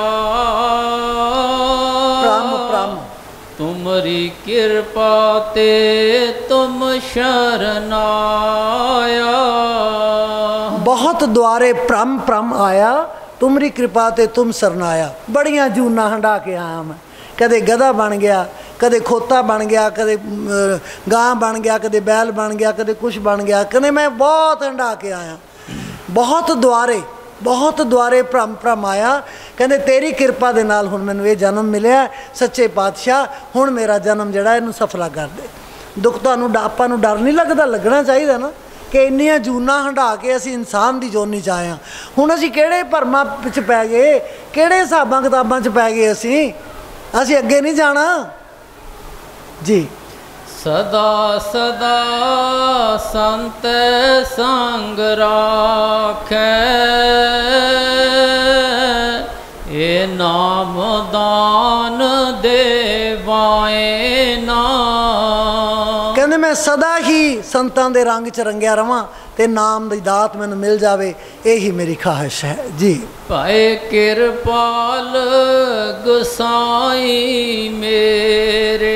परम परम
तुमरी कृपा ते तुम शरण आया।
बहुत द्वारे परम परम आया, तुमरी कृपा ते तुम शरनाया। बड़ियां जूना हंडा के आया मैं, कदे गधा बन गया, कदे खोता बन गया, कदे गां बन गया, कदे बैल बन गया, कदे कुछ बन गया, कदे मैं बहुत हंडा के आया। बहुत द्वारे बहुत द्वारे भ्रम भ्रम आया। कहते तेरी कृपा दे नाल हुण मैनूं ये जन्म मिलिया, सच्चे पातशाह हुण मेरा जन्म जिहड़ा इहनूं सफला कर दे। दुख तुहानूं आपां नूं डर नहीं लगदा, लगना चाहिए ना कि इन्नियां जूना हंडा के असीं इंसान दी जोनी च आए हां। हुण असीं किहड़े भरमां विच पै गए, किहड़े हिसाबां किताबां च पै गए, असीं असीं अगे नहीं जाना जी।
सदा सदा संत संग राखै, ये नाम दान देवाए ना।
सदा ही संतां दे रंग च रंगिया रवां ते नाम दी दात मैनूं मिल जावे, यही मेरी ख्वाहिश है जी।
भाए किरपाल गोसाई मेरे,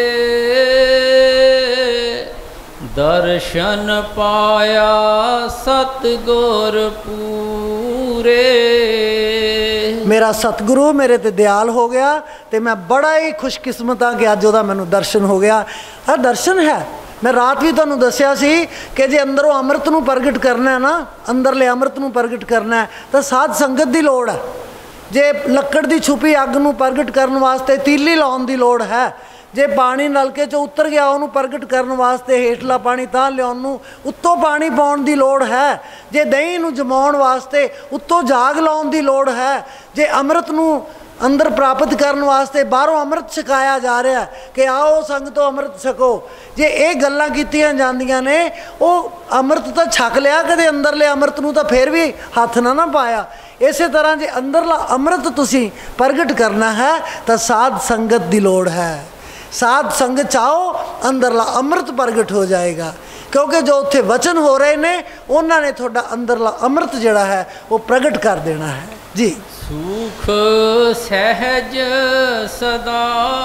दर्शन पाया सतगुर पूरे।
मेरा सतगुरु मेरे ते दयाल हो गया तो मैं बड़ा ही खुशकिस्मत हाँ कि अज उहदा मैनूं दर्शन हो गया। हाँ दर्शन है, मैं रात भी तुहानूं दस्सिया सी कि जे अंदरों अमृत नूं प्रगट करना है ना, अंदरले अमृत नूं प्रगट करना है तो साध संगत की लोड़ है। जे लक्कड़ की छुपी अग नूं प्रगट करने वास्ते तीली लाउण की लोड़ है। जे पानी नलके चो उतर गया उन्होंने प्रगट करने वास्ते हेठला पानी तां लियाउण नूं उत्तों पानी पाउण की लोड़ है। जे दही नूं जमाउण वास्ते उत्तों जाग लाउण की लोड़ है। जे अमृत नूं अंदर प्राप्त करने वास्ते बाहरों अमृत छकाया जा रहा है कि आओ संगतो अमृत छको। जे ये गल्लां कीतियां जांदियां ने, वो अमृत तो छक लिया, कदे अंदरले अमृत नूं तां फिर भी हथ ना ना पाया। इस तरह जे अंदरला अमृत तुसीं प्रगट करना है तो साध संगत की लोड़ है। साध संग चाहो अंदरला अमृत प्रगट हो जाएगा, क्योंकि जो उत्थे वचन हो रहे ने उन्होंने थोड़ा अंदरला अमृत जिहड़ा है वो प्रगट कर देना है जी।
सुख सहज सदा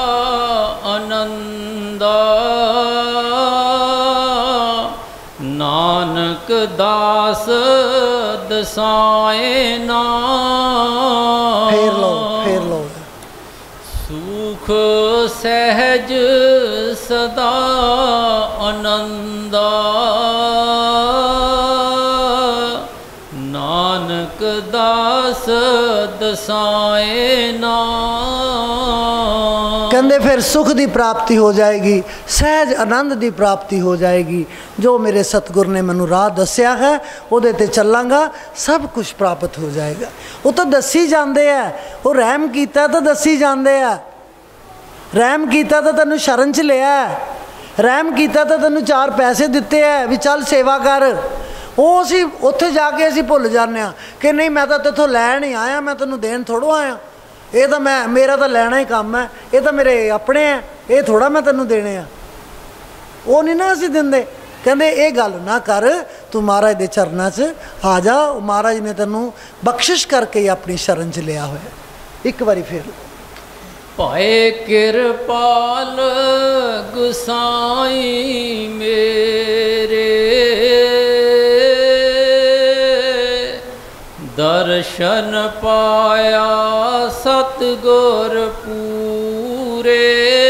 आनंद, नानक दास दसाए ना।
फेर लो फेर लो।
सुख सहज सदा आनंद, नानक दास दसाए ना।
कहते फिर सुख की प्राप्ति हो जाएगी, सहज आनंद की प्राप्ति हो जाएगी। जो मेरे सतगुर ने मैनू राह दस्या है उहदे ते चलांगा, सब कुछ प्राप्त हो जाएगा। वो तो दसी जाते हैं, वो रहम कीता तो दसी जाते हैं। रहम कीता तो तेनू शरण च लिया, रहम कीता तो तेनू चार पैसे दिते है भी चल सेवा कर। वो असी उत्थे जाके असी भुल जाने कि नहीं मैं तो तेथों लैन ही आया, मैं तेनू देन थोड़ो आया। ये तो मैं मेरा तो लैना ही काम है, ये तो मेरे अपने हैं, ये थोड़ा मैं तेनू देने आ। वो नहीं ना असी दिंदे। कहते ये गल ना कर, तू महाराज के चरणों च आ जा, महाराज ने तेनू बख्शिश करके ही अपनी शरण च लिया होया। एक बारी फिर
भाए किरपाल गोसाई मेरे, दर्शन पाया सतगुर पूरे।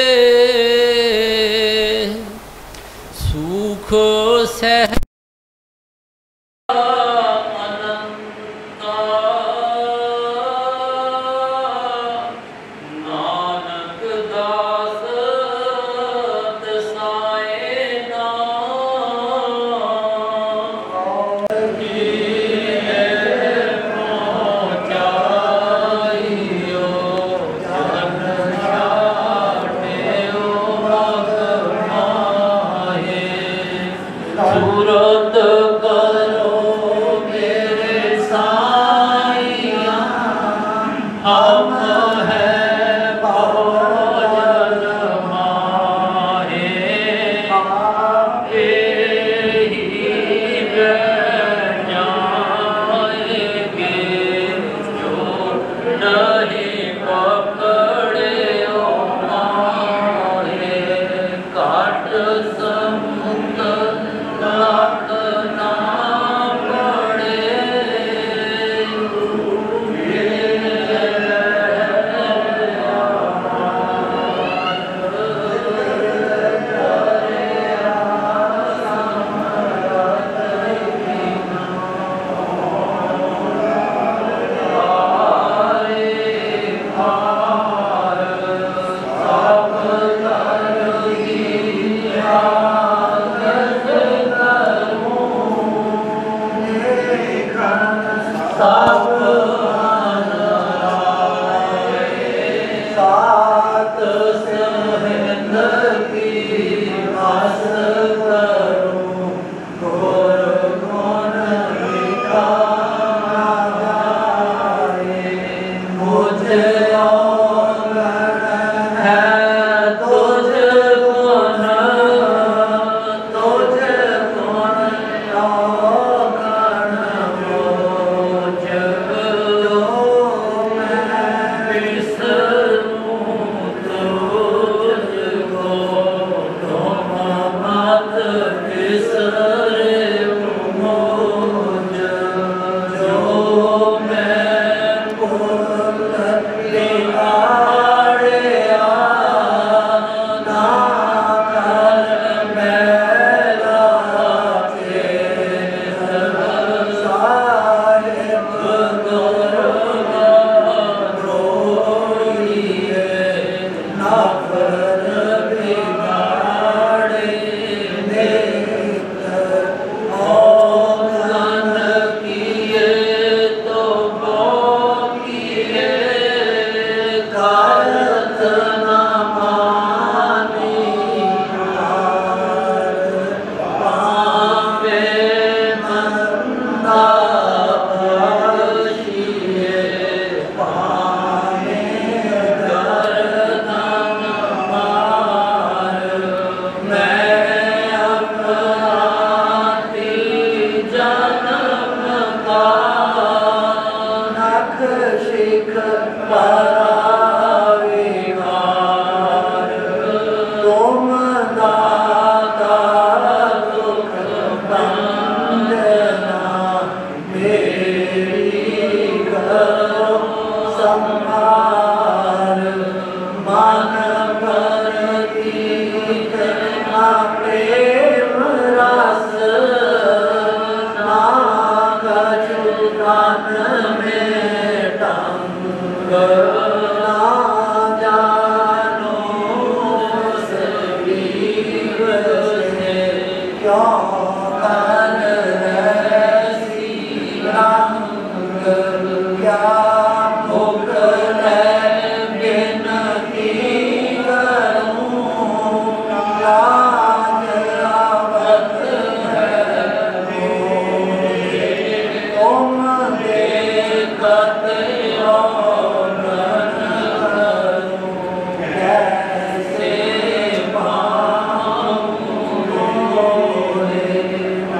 सुख सह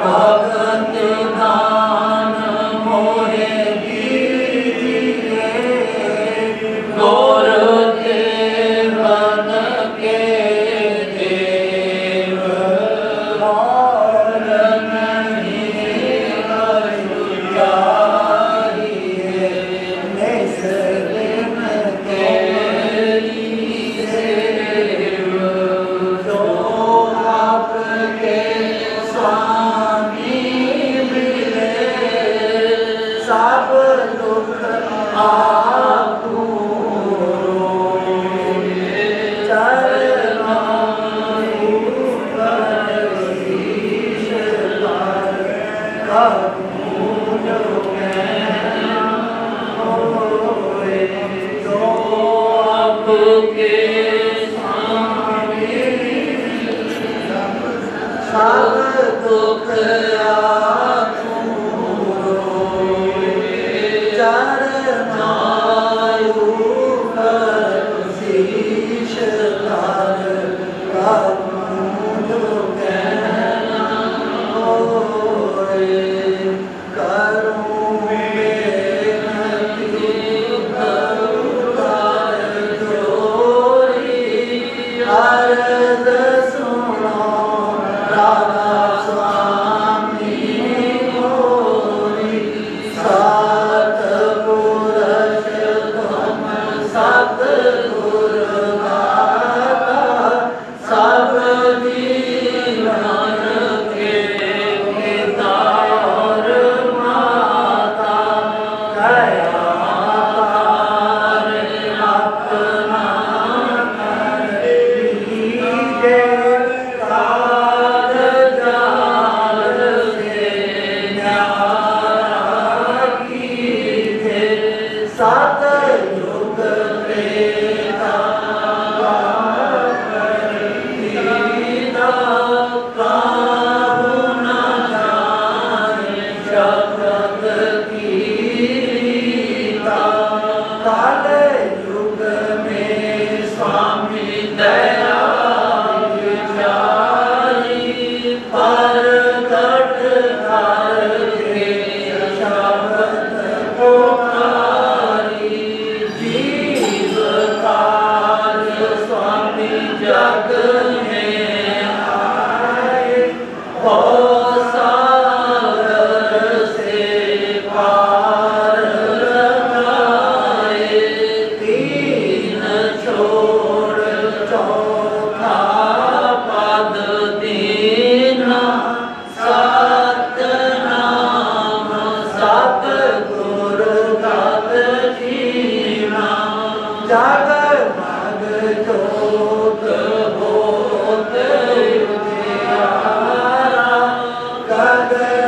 Father